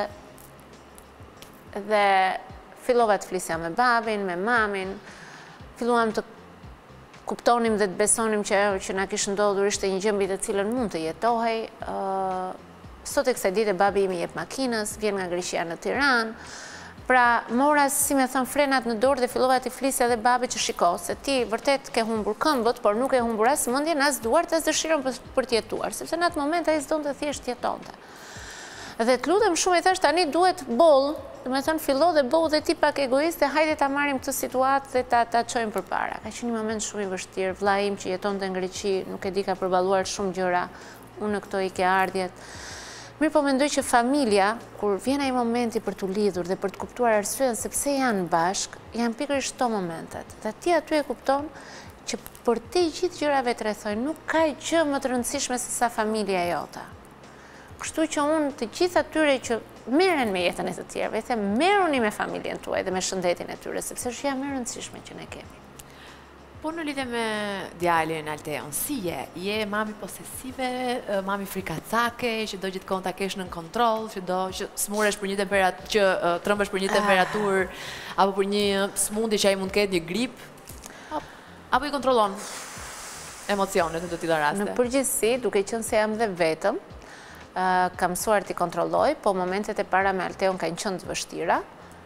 Dhe fillova të flisja me babin, me mamin, filluam të kuptonim dhe të besonim që ajo që na kishte ndodhur ishte një gjë mbi të cilën mund të jetohej. Sot e kësaj dite babi imi jep makinës, vjen nga Greqia në Tiranë. Pra mora, si me thënë, frenat në dorë dhe fillova të flisja dhe babi që shiko, se ti vërtet ke humbur këmbët, por nuk e humbur as mendjen, as duart, as dëshirën për të jetuar, sepse në atë moment ai s'donte thjesht jetonte. Dhe të lutem shumë, i thash tani duhet boll, do të thënë fillo dhe boll dhe ti pak egoiste, hajde ta marrim këtë situatë dhe ta çojmë përpara. Ka qenë një moment shumë i vështirë, vllai im që jetonte në Greqi, nuk e di, ka përballuar shumë gjëra, unë në këto i ke ardhjet. Mirë po mendoj që familja, kur vjen ai momenti për t'u lidhur dhe për të kuptuar arsyen se pse janë bashk, janë pikërisht këto momentet. Dhe ti aty e kupton që për te gjithë gjërave të rrethojnë, nuk ka gjë më të rëndësishme se sa familja jota. Kështu që unë të gjithë atyre që merren me jetën e të tjerëve, i them merruni me familjen tuaj dhe me shëndetin e tyre, sepse është gjë më e rëndësishme që ne kemi. Po në lidhje me djalin Alteon, si je mami posesive, mami frikacake, që do gjithkohon ta kesh në kontroll, që do që smuresh për një temperaturë, që trëmbesh për një temperaturë apo për një smundje që ai mund të ketë një grip, apo i kontrollon emocionet në të tilla raste? Në përgjithësi, duke qenë se jam dhe vetëm, kam mësuar t'i kontrolloj, po momentet e para me Alteon kanë qenë të vështira.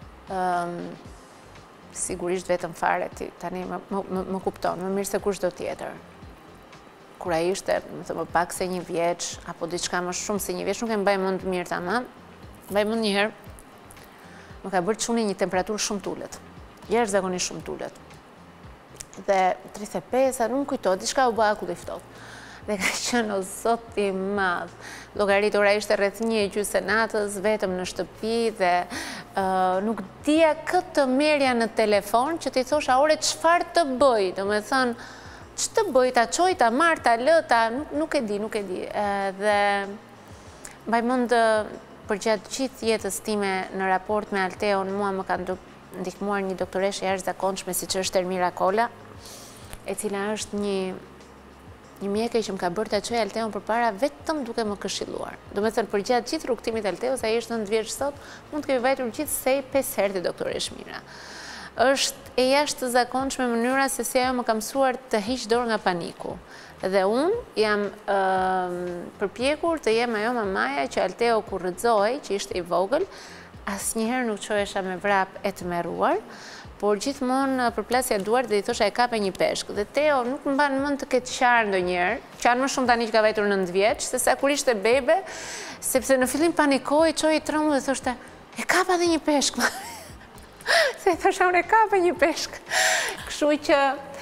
Sigurisht vetëm fare tani më kupton, më mirë se kushdo tjetër. Kur ai ishte, më pak se 1 vjeç, apo diçka më shumë se 1 vjeç, nuk e mbaj mend mirë tamam. Mbaj mend një herë, më ka bërë çuni një temperaturë shumë t'ulët. Jashtëzakonisht shumë t'ulët. Dhe 35, nuk kujtoj, diçka u bë akulli ftohtë. Dhe ka qenë o zot i madh. Llogaritura ishte rreth 1:30 natës, vetëm në shtëpi dhe nuk dija këtë të merja në telefon që t'i thosha, ore, çfarë të bëj? Do me thënë, që të bëj, ta qoj, ta marr, ta lë, nuk e di. Dhe mbaj mend përgjatë gjithë jetës time në raport me Alteon, mua më ka ndihmuar një doktoreshe jashtëzakonshme siç është Ermira Kola, e cila është një mjeke që më ka bërë ta çoj Alteon përpara vetëm duke më këshilluar. Do me thënë, përgjatë gjithë rrugtimit Alteos, ai është 9 vjeç sot, mund të kemi vajtur gjithsej 5 herë te doktoresh Mira. Është e jashtëzakonshme mënyra se si ajo më ka mësuar të hiq dorë nga paniku. Dhe unë jam përpjekur të jem ajo mamaja që Alteo kur rrëzohej, që ishte i vogël, asnjëherë nuk çohesha me vrap e të merruar, por gjithmonë përplasja duart dhe i thosha e kape një peshk. Dhe Teo nuk më mban mend të ketë qarë ndonjëherë, qarë më shumë tani që ka vajtur 9 vjeç, se sa kur ishte bebe, sepse në fillim panikoi, çoi tremb dhe thoshte, e kapa dhe një peshk. Se i thosha unë e kape një peshk. Kështu që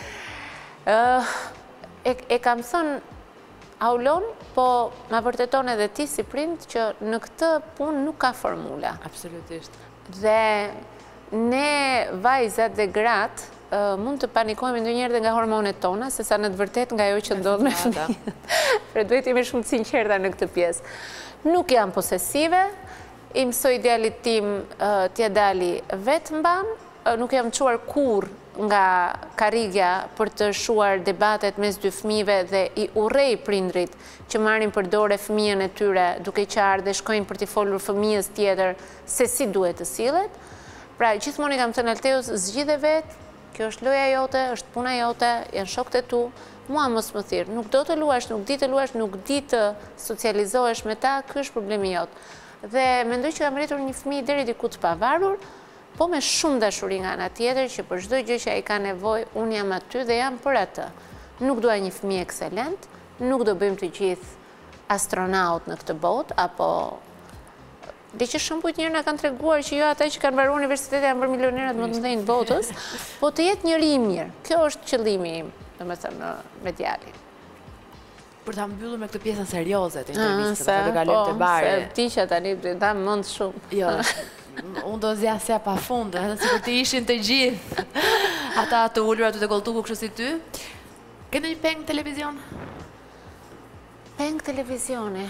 e kam thënë Aulon, po ma vërteton edhe ti si prind që në këtë punë nuk ka formula. Absolutisht. Dhe ne vajzat dhe gratë mund të panikojmë ndonjëherë dhe nga hormonet tona, se sa në të vërtet nga ajo që ndodh me fëmijët. Pra duhet jemi shumë të sinqerta në këtë pjesë. Nuk jam posesive, i mësoj djalit tim t'ja dali vetë mban, nuk jam çuar kurrë nga karrigja për të shuar debatet mes 2 fëmijëve dhe i urrej prindrit që marrin për dorë fëmijën e tyre duke qarë dhe shkojnë për t'i folur fëmijës tjetër se si duhet të sillet. Pra, gjithmonë i kam thënë Alteos, zgjidhe vetë, kjo është loja jote, është puna jote, janë shokët e tu, mua mos më thirr, nuk do të luash, nuk di të luash, nuk di të socializohesh me ta, ky është problemi jot. Dhe mendoj që kam rritur një fëmijë deri diku të pavarur, po me shumë dashuri nga ana tjetër që për çdo gjë që ai ka nevojë, unë jam aty dhe jam për atë. Nuk dua një fëmijë ekselent, nuk do bëjmë të gjithë astronaut në këtë botë, apo dhe që shumë kujt njerë nga kanë treguar që jo ata që kanë mbaruar universitetin janë bërë milionerët më të mëdhenj të botës, po të jetë njëri i mirë. Kjo është qëllimi im, domethënë me djalin. Për ta mbyllur me këtë pjesën serioze të intervistës, do kalojmë te bari. Se ti që tani do ta mend shumë. Jo. Unë do zjasja pa fund, edhe sikur të ishin të gjithë ata të ulur aty te kolltuku kështu si ty. Ke ndonjë peng televizion? Peng televizioni.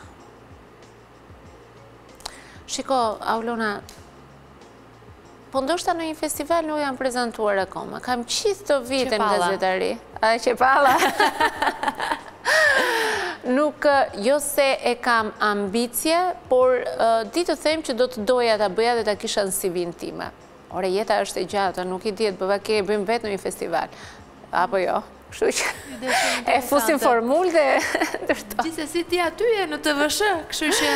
Shiko, Aulona, po ndoshta në një festival nuk jam prezantuar akoma. Kam qith të vite në gazetari. A, Qepalla. Nuk, jo se e kam ambicje, por di të them që do të doja ta bëja dhe ta kisha në CV-n time. Ore, jeta është e gjatë, nuk i dihet, bëva ke bëjmë vetë në një festival. Apo jo? Kështu që e fusim formul dhe ndërto. Gjithsesi ti aty je në TVSH, kështu që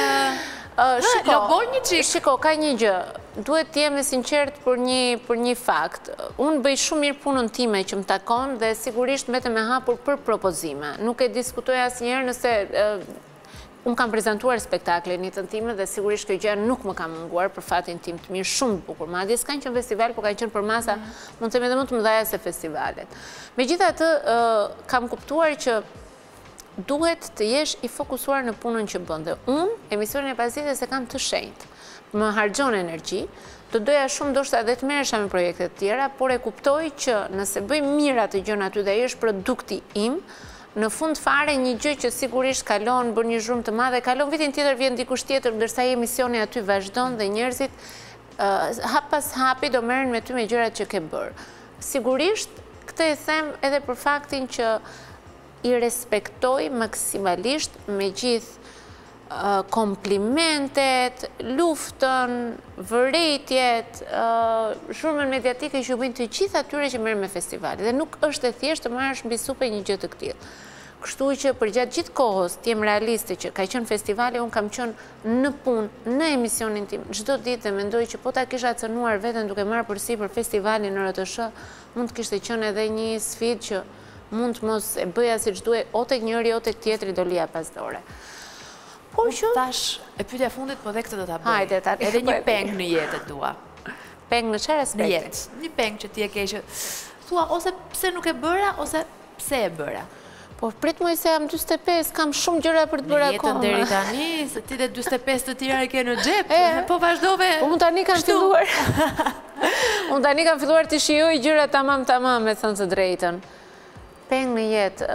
Shiko, ka një gjë, duhet të jemi sinqert për një fakt. Unë bëj shumë mirë punën time që më takon dhe sigurisht vetëm e hapur për propozime. Nuk e diskutoj asnjëherë nëse unë kam prezantuar spektakle një të time dhe sigurisht kjo gjë nuk më ka munguar për fatin tim të mirë shumë bukur. Madje s'kan qenë festival, por kanë qenë për masa, mund të themi edhe më të mëdha se festivalet. Megjithatë, kam kuptuar që duhet të jesh i fokusuar në punën që bën dhe unë, emisionin e Pasdites e kam të shenjtë. Më harxhon energji, do doja shumë ndoshta edhe të merresha me projekte të tjera, por e kuptoj që nëse bëj mirë atë gjën aty dhe ai është produkti im, në fund fare një gjë që sigurisht kalon, bën një zhurmë të madhe, kalon vitin tjetër vjen dikush tjetër, ndërsa emisioni aty vazhdon dhe njerëzit hap pas hapi do merren me ty me gjërat që ke bërë. Sigurisht këtë e them edhe për faktin që i respektoj maksimalisht me gjithë komplimentet, luftën, vërejtjet, zhurmën mediatike që bëjnë të gjithë atyre që merren me festivale. Dhe nuk është e thjeshtë të marrësh mbi supe një gjë të këtillë. Kështu që përgjatë gjithë kohës, të jem realiste që ka qenë festivali, unë kam qenë në punë, në emisionin tim, çdo ditë dhe mendoj që po ta kisha cënuar veten duke marrë përsipër festivalin në RTS, mund të kishte qenë edhe një sfidë që mund të mos e bëja siç duhet, o tek njëri o tek tjetri do lija pas dore. Por që tash e pyetja fundit, po dhe këtë do ta bëj. Hajde, edhe një peng në jetën tua. Peng në çfarë aspekti? Në jetë. Një peng që ti e ke që thua ose pse nuk e bëra ose pse e bëra. Po prit më se jam 45, kam shumë gjëra për të bërë akoma. Në jetën deri tani, se ti dhe 45 të tjera e ke në xhep, po vazhdove. Po unë tani kam filluar. Unë tani kam filluar të shijoj gjëra tamam, me thënë të drejtën. Peng në jetë.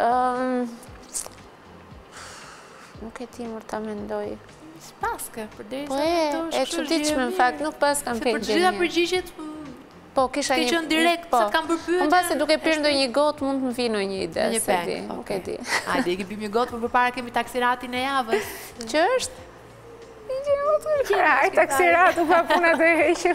Nuk e ti mërë ta mendoj. Paske, për deri po e çuditshme në fakt, nuk pas kam peng gjë. Për gjitha përgjigjet, po kisha një... Ke qënë direkt, se kam përpyetje. Unë base duke pirë ndonjë gotë, mund të më vinë një ide, se di. Nuk e di. Hajde, i bim një gotë, për përpara kemi taksiratin e javës. Që është? Aj, taksiratu, pa puna të heqë.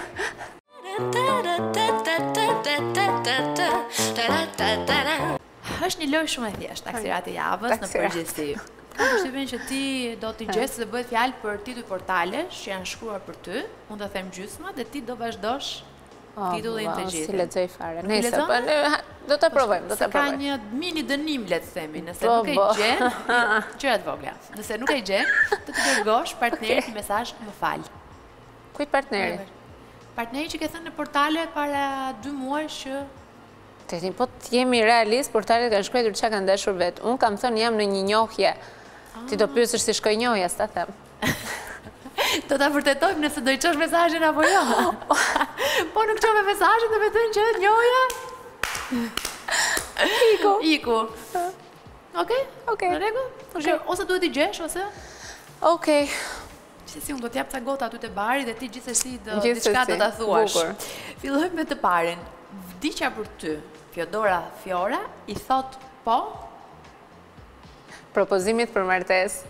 Është një lojë shumë e thjeshtë, taksirati i javës në përgjithësi. Kam përshtypjen që ti do t'i gjesë dhe bëhet fjalë për tituj portalesh që janë shkruar për ty, unë do them gjysma dhe ti do vazhdosh titullin të gjithë. Si lexoj fare. Nëse do ta provojmë, do ta provojmë. Ka një mini dënim, le të themi, nëse nuk e gjen, gjërat vogla. Nëse nuk e gjen, do të dërgosh partnerit një mesazh, më fal. Kujt partneri? Partneri që ke thënë në portale para 2 muajsh që po të jemi realist, portalet kanë shkruar çka kanë dashur vetë. Unë kam thënë jam në një njohje. Ti do pyesësh si shkoi njohja, s'ta them. Do ta vërtetojmë nëse do i çosh mesazhin apo jo. Po nuk çove mesazhin dhe vetëm që njohja. Iku. Okej? Në rregull? Ose duhet i gjesh ose? Okej. Si unë do t'jap ca gota aty te bari dhe ti gjithsesi diçka do ta thuash. Fillojmë me të parin. Vdiqja për ty, Fjodora Fiora, i thot po? Propozimit për martesë.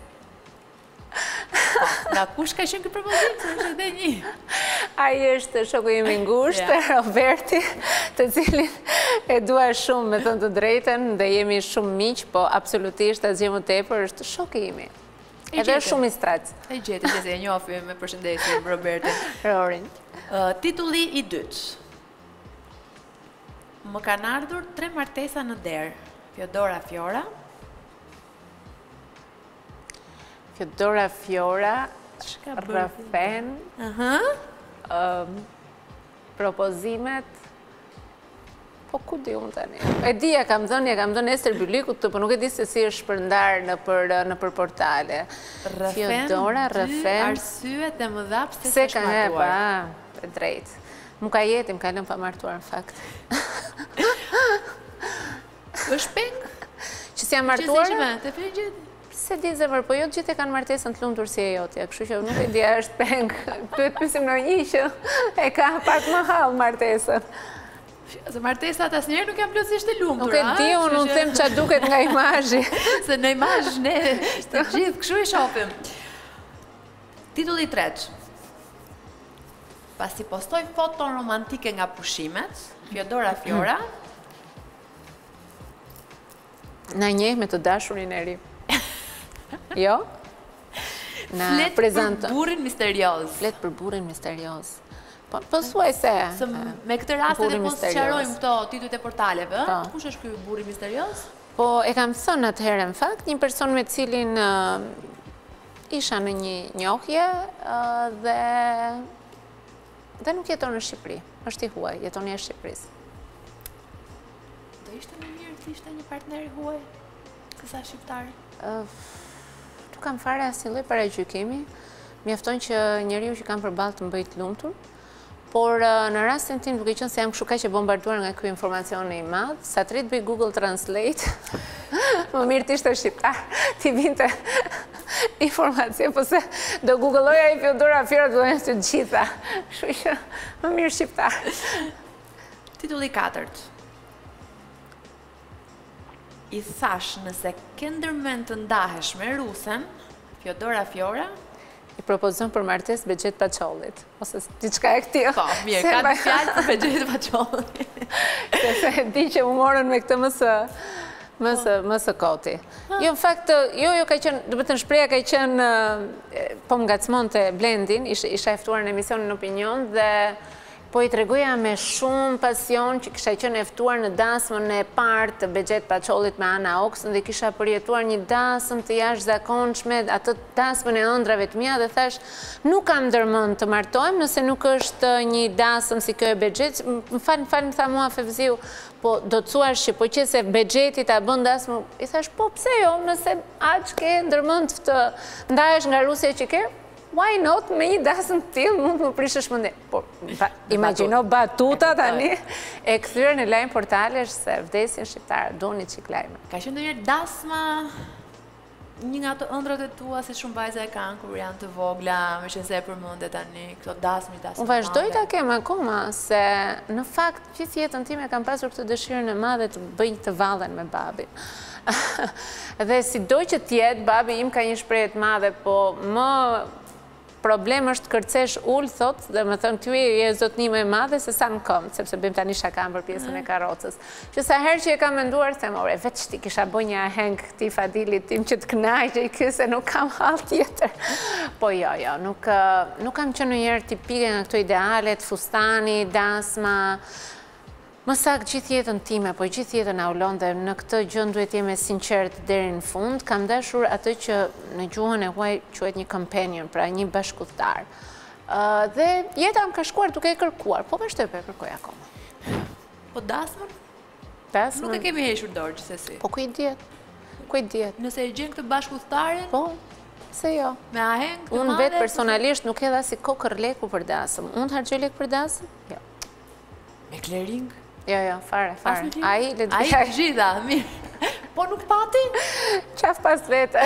Nga kush ka qenë ky propozim, se është edhe një? Ai është shoku im i ngushtë, Roberti, të cilin e dua shumë, me thënë të drejtën, dhe jemi shumë miq, po absolutisht asgjë më tepër, është shoku im. Edhe shumë i strac. E gjeti, e njohim, me përshëndetje Robertin. Rorin. Titulli i dytë. Më kanë ardhur 3 martesa në derë. Fjodora Fiora. Fjodora Fiora, Rafen, propozimet, po ku di unë tani? E di, ja kam dhënë Ester Bylikut të, po nuk e di se si është shpërndar në për portale. Fjodora, Rafen. Arsyet e më dha pse se ka martuar. E drejtë. Më ka jetim, ka lënë pa martuar në fakt. është peng? Që si jam martuar? Të fejgjit? Se di zemër, po jo të gjithë e kanë martesën të lumtur si e jotja, kështu që nuk e di është peng. Duhet pysim në një që e ka pak më hallë martesën. Se martesat asnjëherë nuk janë plotësisht e lumtura. Nuk e di, unë nuk them ç'a duket nga imazhi. Se në imazh ne të gjithë kështu i shohim. Titulli i tretë. Pasi postoj foton romantike nga pushimet, Fjodora Fiora na njeh me të dashurin e ri. Jo? Flet për burrin misterios. Flet për burrin misterios. Po thuaj se. Me këtë rast edhe po sqarojmë këto titujt e portaleve, kush është ky burri misterios? Po e kam thënë atëherë në fakt, një person me cilin isha në një njohje dhe nuk jeton në Shqipëri, është i huaj, jeton jashtë Shqipërisë. Do ishte më mirë të ishte një partner i huaj, se sa shqiptar? Nuk kam fare asnjë lloj paragjykimi, mjafton që njeriu që kam përballë të mbëjë të lumtur, por në rastin tim duke qenë se jam kështu kaq e bombarduar nga ky informacion i madh, sa të rrit bëj Google Translate, më mirë të ishte shqiptar, t'i vinte informacion, po se do googleoja i Fjodora Fiora të dojnë të gjitha. Kështu që më mirë shqiptar. Titulli 4. i thash nëse ke ndërmend të ndahesh me rusen, Fjodora Fjora, I propozon për martes Begjet Paçollit, ose diçka e këtij. Po, mirë, ka të fjalë për Begjet Paçollit. Se e di që u morën me këtë më së koti. Jo, në fakt, jo ka qenë, do të thënë shpreha ka qenë, po më ngacmonte Blendin, isha e ftuar në emisionin Opinion dhe po I tregoja me shumë pasion që kisha qenë e ftuar në dasmën e parë të Begjet Paçollit me Ana Oksën dhe kisha përjetuar një dasëm të jashtëzakonshme, atë dasmën e ëndrave të mia dhe thash, nuk kam ndërmend të martohem nëse nuk është një dasëm si kjo e Begjet. Më tha mua Fevziu, po do të thuash që po qëse Begjeti ta bën dasmë, I thash, po pse jo, nëse aq ke ndërmend të ndahesh nga Rusja që ke, why not, me një dasëm të tillë mund të më prishësh mendjen. Por imagjino batuta tani e kthyer në lajm portalesh se vdesjen shqiptare, duani çik lajme. Ka qenë ndonjëherë dasma një nga ato ëndrat e tua si shumë vajza e kanë kur janë të vogla, meqense e përmendet tani këto dasmë. Unë vazhdoj ta kem akoma se në fakt gjithë jetën time kam pasur këtë dëshirën e madhe të bëj të vallen me babin. Dhe sido që t'jetë, babi im ka një shprehje të madhe, po më problem është kërcesh ullë, thot, dhe më thënë, ty e zotnime e madhe se sa në këmë, sepse bim tani shakam për pjesën e karocës. Që sa herë që e kam menduar, them, ore, veç ti kisha boj një aheng këti Fadilit tim që të knajgjë I këse nuk kam hall tjetër. Po jo, nuk kam qenë njërë tipike nga këto idealet, fustani, dasma, më saktë gjithë jetën time, po gjithë jetën aulon dhe në këtë gjën duhet jemi sinqert deri në fund, kam dashur atë që në gjuhën e huaj quhet një companion, pra një bashkëudhëtar. Dhe jeta më ka shkuar duke e kërkuar, po vazhdoj po e kërkoj akoma. Po dasmën? Dasmën? Nuk e kemi hequr dorë gjithsesi. Po ku I diet? Nëse e gjen këtë bashkëudhëtarin? Po, pse jo? Me aheng të madhe? Unë vetë personalisht nuk hedha si kokër leku për dasëm. Unë të hargjoj lek për dasëm? Jo. Me clearing? Jo, fare. Ai të gjitha, mirë. Po nuk pati? Qaf pas vete.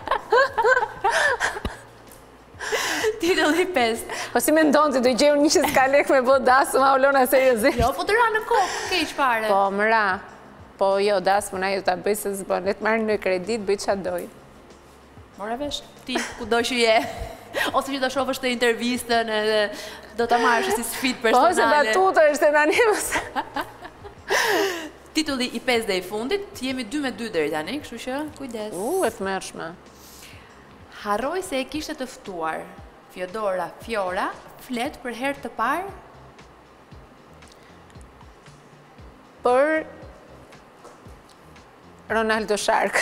Titulli 5. Po si me ndonë të dojgjeu një që s'ka lek me bo dasëm, a ulona seriozisht. Jo, po të ra në kokë, keq fare. Po, më ra. Po jo, dasëm, ajo ta bëj se zbon. Le të marrë në kredit, bëj qa doj. Mora vesh, ti, ku do që je. Ose që do shofësht të intervistën edhe do të marrësh si sfit personale. Po, se batuta është e tani mëse. Titulli I 5 dhe I fundit, jemi 2-2 deri tani, kështu që kujdes. E të mërshme. Harroj se e kishte të ftuar Fjodora Fjora, flet për herë të parë? Për Ronaldo Shark.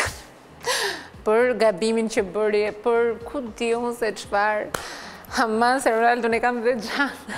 Për gabimin që bëri, për ku di unë se çfarë. Aman se Ronaldo ne kam dhe gjanë.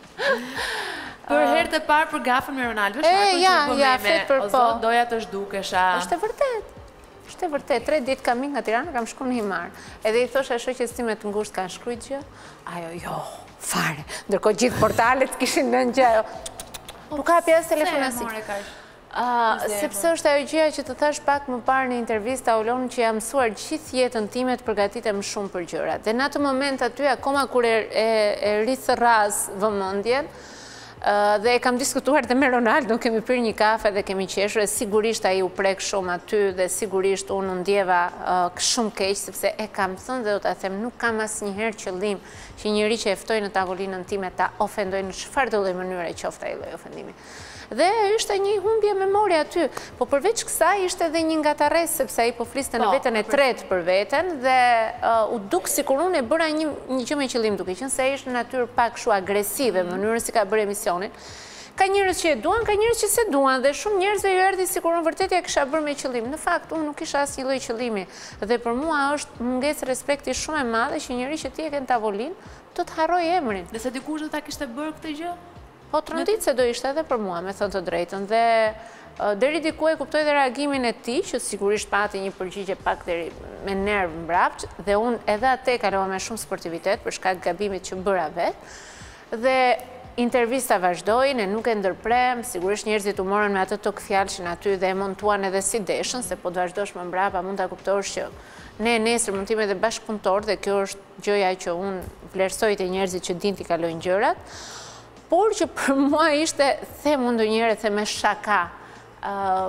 Për herë të parë për gafën me Ronaldo Sharkun ja, flet për o po. zot doja të zhdukesha. Është e vërtet. 3 ditë kam në Tiranë, kam shku në Himar. Edhe I thosha shoqes time të ngushtë kanë shkruajtur gjë. Ajo, jo, fare. Ndërkohë gjithë portalet kishin lënë gjë ajo. Po ka pjesë telefonasi. Sepse është ajo gjëja që të thash pak më parë në intervistë Aulon që jam mësuar gjithë jetën time të përgatitem shumë për gjëra. Dhe në atë moment aty akoma kur e rithërraz vëmendjen dhe e kam diskutuar dhe me Ronaldo, kemi pirë një kafe dhe kemi qeshur, e sigurisht ai u prek shumë aty dhe sigurisht unë ndjeva shumë keq sepse e kam thënë dhe do ta them, nuk kam asnjëherë qëllim që njëri që e ftoj në tavolinën time ta ofendoj në çfarëdo lloj mënyre qoftë ai lloj ofendimi. Dhe ishte një humbje memori aty, po përveç kësaj ishte edhe një ngatarres sepse ai po fliste në veten e tretë për veten dhe u duk sikur unë e bëra një gjë me qëllim, duke qenë se ishte në natyrë pak kështu agresive në mënyrën si ka bërë emisionin. Ka njerëz që e duan, ka njerëz që se duan dhe shumë njerëzve ju erdhi sikur unë vërtet ja kisha bërë me qëllim. Në fakt unë nuk kisha asnjë lloj qëllimi dhe për mua është mungesë respekti shumë e madhe që njëri që ti e ke në tavolinë do të harroj emrin. Nëse dikush do ta kishte bërë këtë gjë? Po të rëndit se do ishte edhe për mua, me thënë të drejtën, dhe deri diku e kuptoj dhe reagimin e ti, që sigurisht pati një përgjigje pak deri me nervë mbrapsht, dhe unë edhe atë kalova me shumë sportivitet për shkak gabimit që bëra vetë, dhe intervista vazhdojnë, e nuk e ndërprem, sigurisht njerëzit u morën me atë tokë fjalshin aty dhe e montuan edhe si deshën, se po të vazhdosh më mbrapa mund ta kuptosh që ne nesër mund të jemi edhe bashkëpunëtor dhe kjo është gjëja që unë vlerësoj te njerëzit që din t'i kalojnë gjërat. Por që për mua ishte, them unë ndonjëherë, them me shaka,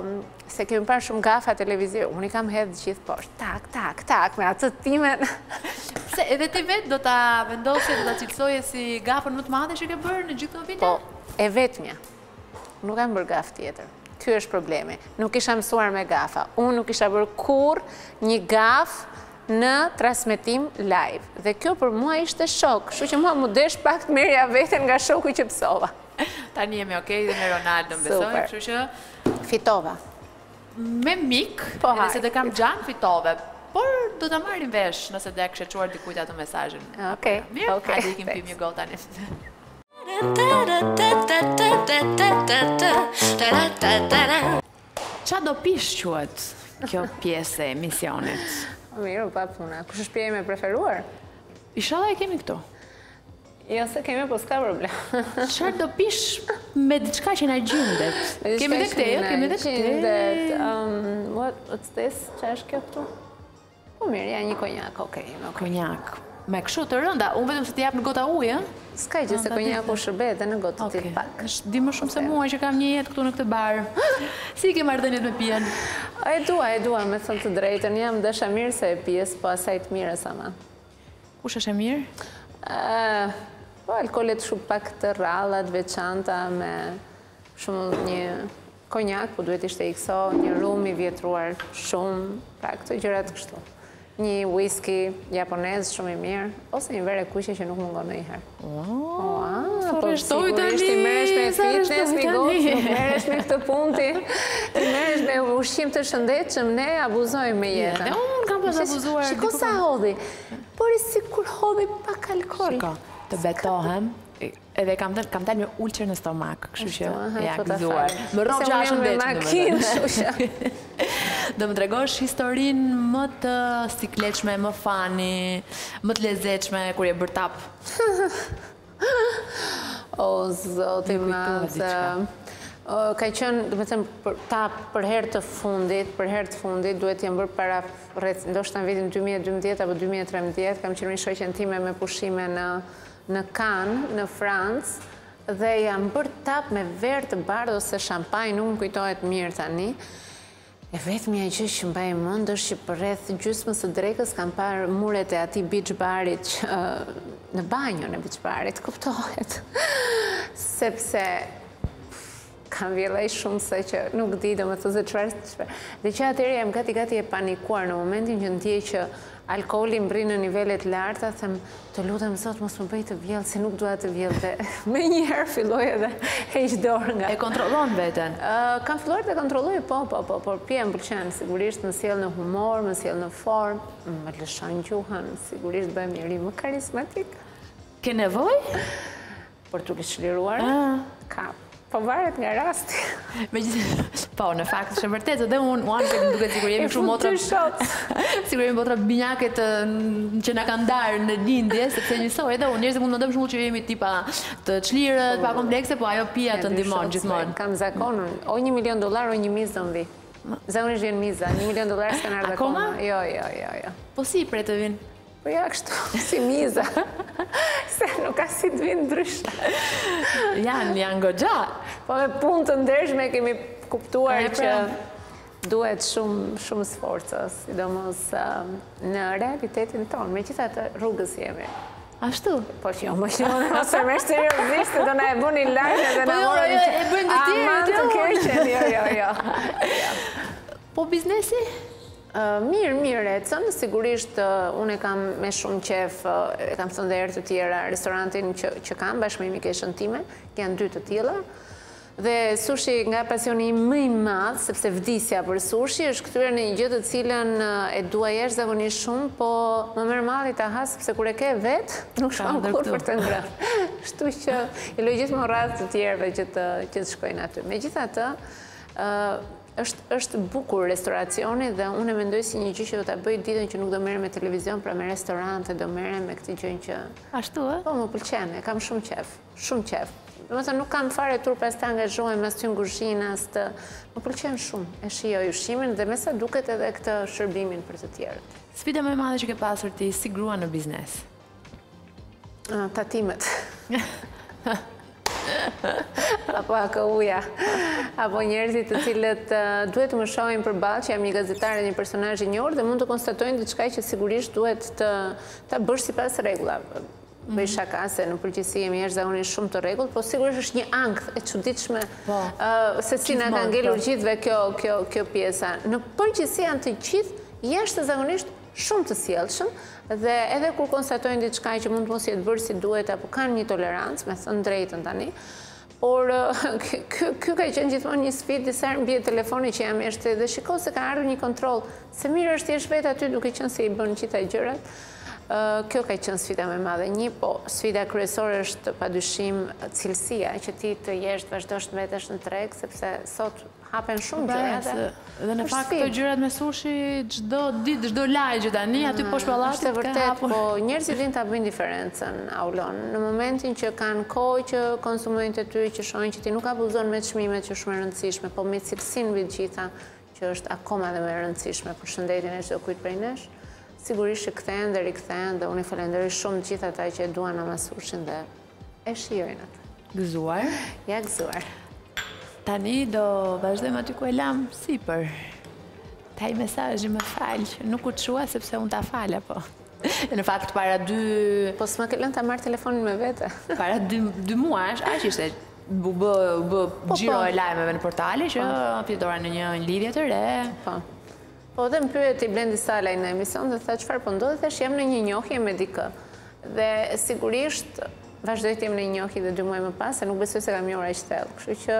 Se kemi parë shumë gafa televizion, unë I kam hedhë gjithë poshtë, tak, me atë timen. Se edhe ti vetë do ta vendosje, do ta cilësoje si gafën më të madhe që ke bërë në gjithë këto vite? Po, e vetmja. Nuk kam bërë gafë tjetër. Ky është problemi. Nuk isha mësuar me gafa. Unë nuk isha bërë kur një gafë në transmetim live. Dhe kjo për mua ishte shok. Kështu që mua mu desh pak të merja veten nga shoku që pësova. Tani jemi okej dhe me Ronaldo besoj, kështu që fitova. Me mik, edhe se të kam gjanë fitove, por do të marrim vesh nëse dhe kështë quar dikujt atë mesazhin. Okej. Mirë, hajde ikim pim një gol tani. Qa do pish quat kjo pjesë e misionit? Mirë, pa puna. Kush është pjesë me preferuar? Inshallah e kemi këto. Jo, se kemi, po s'ka problem. Qarë do pish me diçka që na gjyndet? Kemi dhe këte, kemi dhe këte. What's this? Qa është kjo këtu? Po mirë, ja një konjak, okej. Konjak. Me kështu të rënda, unë vetëm se t'jap në gota ujë, s'ka gjë se konjaku shërbet dhe në gotë të pak. Di më shumë se mua që kam një jetë këtu në këtë barë. Si ke marrëdhëniet me pijen? E dua, me thënë të drejtën. Jam dësha mirë se e pijes, po asaj të mirë sa ma. Kush është e mirë? Po, alkoholet shumë pak të rallat, veçanta, me shumë një konjak, po duhet ishte XO, një rum I vjetruar shumë, pra këto gjërat kështu. Një whisky japonez shumë I mirë, ose një vere kuqe që nuk mungon në I herë. Po sigurisht I meresh me fitness, mi gotë, nuk meresh me këtë punti, I meresh me ushqim të shëndetshëm, ne abuzojmë me jetën. Dhe unë kam pas abuzuar. Shiko sa hodhi, por I sikur hodhi pak alkohol. Shiko, të betohem, edhe kam dalë me ulqer në stomak, kështu që ja gëzuar. Më rrob që a shëndetshëm. Do më tregosh historinë më të sikletshme, më fani, më të lezetshme, kur je bërë tap? O, zoti madh. Ka qenë, do të them, tap për herë të fundit, duhet jam bërë para rreth, ndoshta në vitin 2012 apo 2013, kam qenë me shoqen time me pushime në Cannes, në Francë, dhe jam bërë tap me verë të bardhë ose shampanjë, nuk më kujtohet mirë tani. E vetëmja gjë që mbaj mend është që për rreth gjysmës së drekës kam parë muret e atij beach barit në banjon e beach barit, kuptohet. Sepse kam vjellaj shumë se që nuk di do më të zë çfarë. Dhe që atëherë jam gati e panikuar në momentin që ndjej që alkoholi mbri në nivelet larta, them të lutem Zot mos më bëj të vjell, se nuk dua të vjell dhe me njëherë filloj edhe heq dorë nga. E kontrollon veten? Kam filluar të kontrolloj, po, por pija më pëlqen, sigurisht më sjell në humor, më sjell në formë, më lëshon gjuhën, sigurisht bëhem njëri më karizmatik. Ke nevojë? Për të çliruar? Ka. Po varet nga rasti. Po, në fakt është vërtet, edhe unë më duket sikur jemi shumë motra. Sikur jemi motra binjaket që na kanë darë në lindje, sepse njësoj edhe unë njerëzit mund të mendojmë shumë që jemi tipa të çlirët, pa komplekse, po ajo pija të ndihmon gjithmonë. Kam zakonin, o $1 milion o një mizë do mbi. Zakonisht vjen miza, $1 milion s'kan ardhur akoma. Jo. Po si prej të vinë? Po ja kështu, si miza. Se nuk ka si të vinë ndryshe. Janë goxha. Po me punë të ndershme kemi kuptuar që duhet shumë sforcë, sidomos në realitetin tonë, megjithatë rrugës jemi. Ashtu? Po që jo më shumë, ose me seriozisht do na e bëni lajme dhe na morën që e bëjnë të tjerë të keqen, jo. Po biznesi? Mirë, ecën, sigurisht unë e kam me shumë qef, e kam thënë dhe herë të tjera, restorantin që kam bashkë me mikeshën time, janë 2 të tilla, dhe sushi nga pasioni më I madh, sepse vdisja për sushi është kthyer në një gjë të cilën e dua jashtëzakonisht shumë, po më merr malli ta ha sepse kur e ke vet, nuk shkon kur për të ngrënë. Kështu që I loj gjithmonë radhë të tjerëve që të shkojnë aty. Megjithatë, është bukur restoracioni dhe unë e mendoj si një gjë që do ta bëj ditën që nuk do merrem me televizion, pra me restorante, do merrem me këtë gjë që ashtu ë? Po, më pëlqen, e kam shumë qef. Domethënë nuk kam fare tur pas të angazhohem as ty në kuzhinë, më pëlqen shumë. E shijoj ushqimin dhe me sa duket edhe këtë shërbimin për të tjerët. Sfida më e madhe që ke pasur ti si grua në biznes? Tatimet. Apo AKU-ja. Apo njerëzit të cilët duhet të më shohin përballë, që jam një gazetare dhe një personazh i njohur dhe mund të konstatojnë diçka që sigurisht duhet ta bësh sipas rregullave. Bëj shaka se në përgjithësi jemi jashtëzakonisht shumë të rregullt, po sigurisht është një ankth e çuditshme se si na ka ngelur gjithëve kjo pjesa. Në përgjithësi janë të gjithë jashtëzakonisht shumë të sjellshëm dhe edhe kur konstatojnë diçka që mund të mos jetë bërë si duhet apo kanë një tolerancë, me thënë drejtën tani, por ky ka qenë gjithmonë një sfidë, disa herë mbie telefoni që jam jashtë dhe shikoj se ka ardhur një kontroll, se mirë është thjesht vetë aty duke qenë se i bën gjitha gjërat. Kjo ka qenë sfida më e madhe. Po sfida kryesore është padyshim cilësia, që ti të jesh të vazhdosh të mbetesh në treg, sepse sot hapen shumë gjëra. Dhe në fakt këto gjërat me sushi çdo ditë, çdo lagje tani aty poshtë pallatit ka hapur. Po njerëzit dinë ta bëjnë diferencën, Aulon. Në momentin që kanë kohë që konsumojnë të ty, që shohin që ti nuk abuzon me çmimet që shumë e rëndësishme, po me cilësinë mbi të gjitha, që është akoma edhe më e rëndësishme për shëndetin e çdo kujt prej nesh. Sigurisht që kthehen dhe rikthehen dhe unë i falenderoj shumë të gjithë ata që e duan ama sushin dhe e shijojnë atë. Gëzuar? Ja gëzuar. Tani do vazhdojmë aty ku e lam sipër. Taj mesazhi më fal, nuk u çua sepse unë ta fal apo. Në fakt para 2... Po s'më ke lënë ta marr telefonin me vete. Para 2 muash, aq ishte u bë xhiro e lajmeve në portale që fitore në një lidhje të re. Po dhe më pyet i Blendi Salaj në emision dhe tha çfarë po ndodhi, thash jam në një njohje me dikë. Dhe sigurisht vazhdoj të jem në një njohje dhe 2 muaj më pas, se nuk besoj se kam njohur aq thellë. Kështu që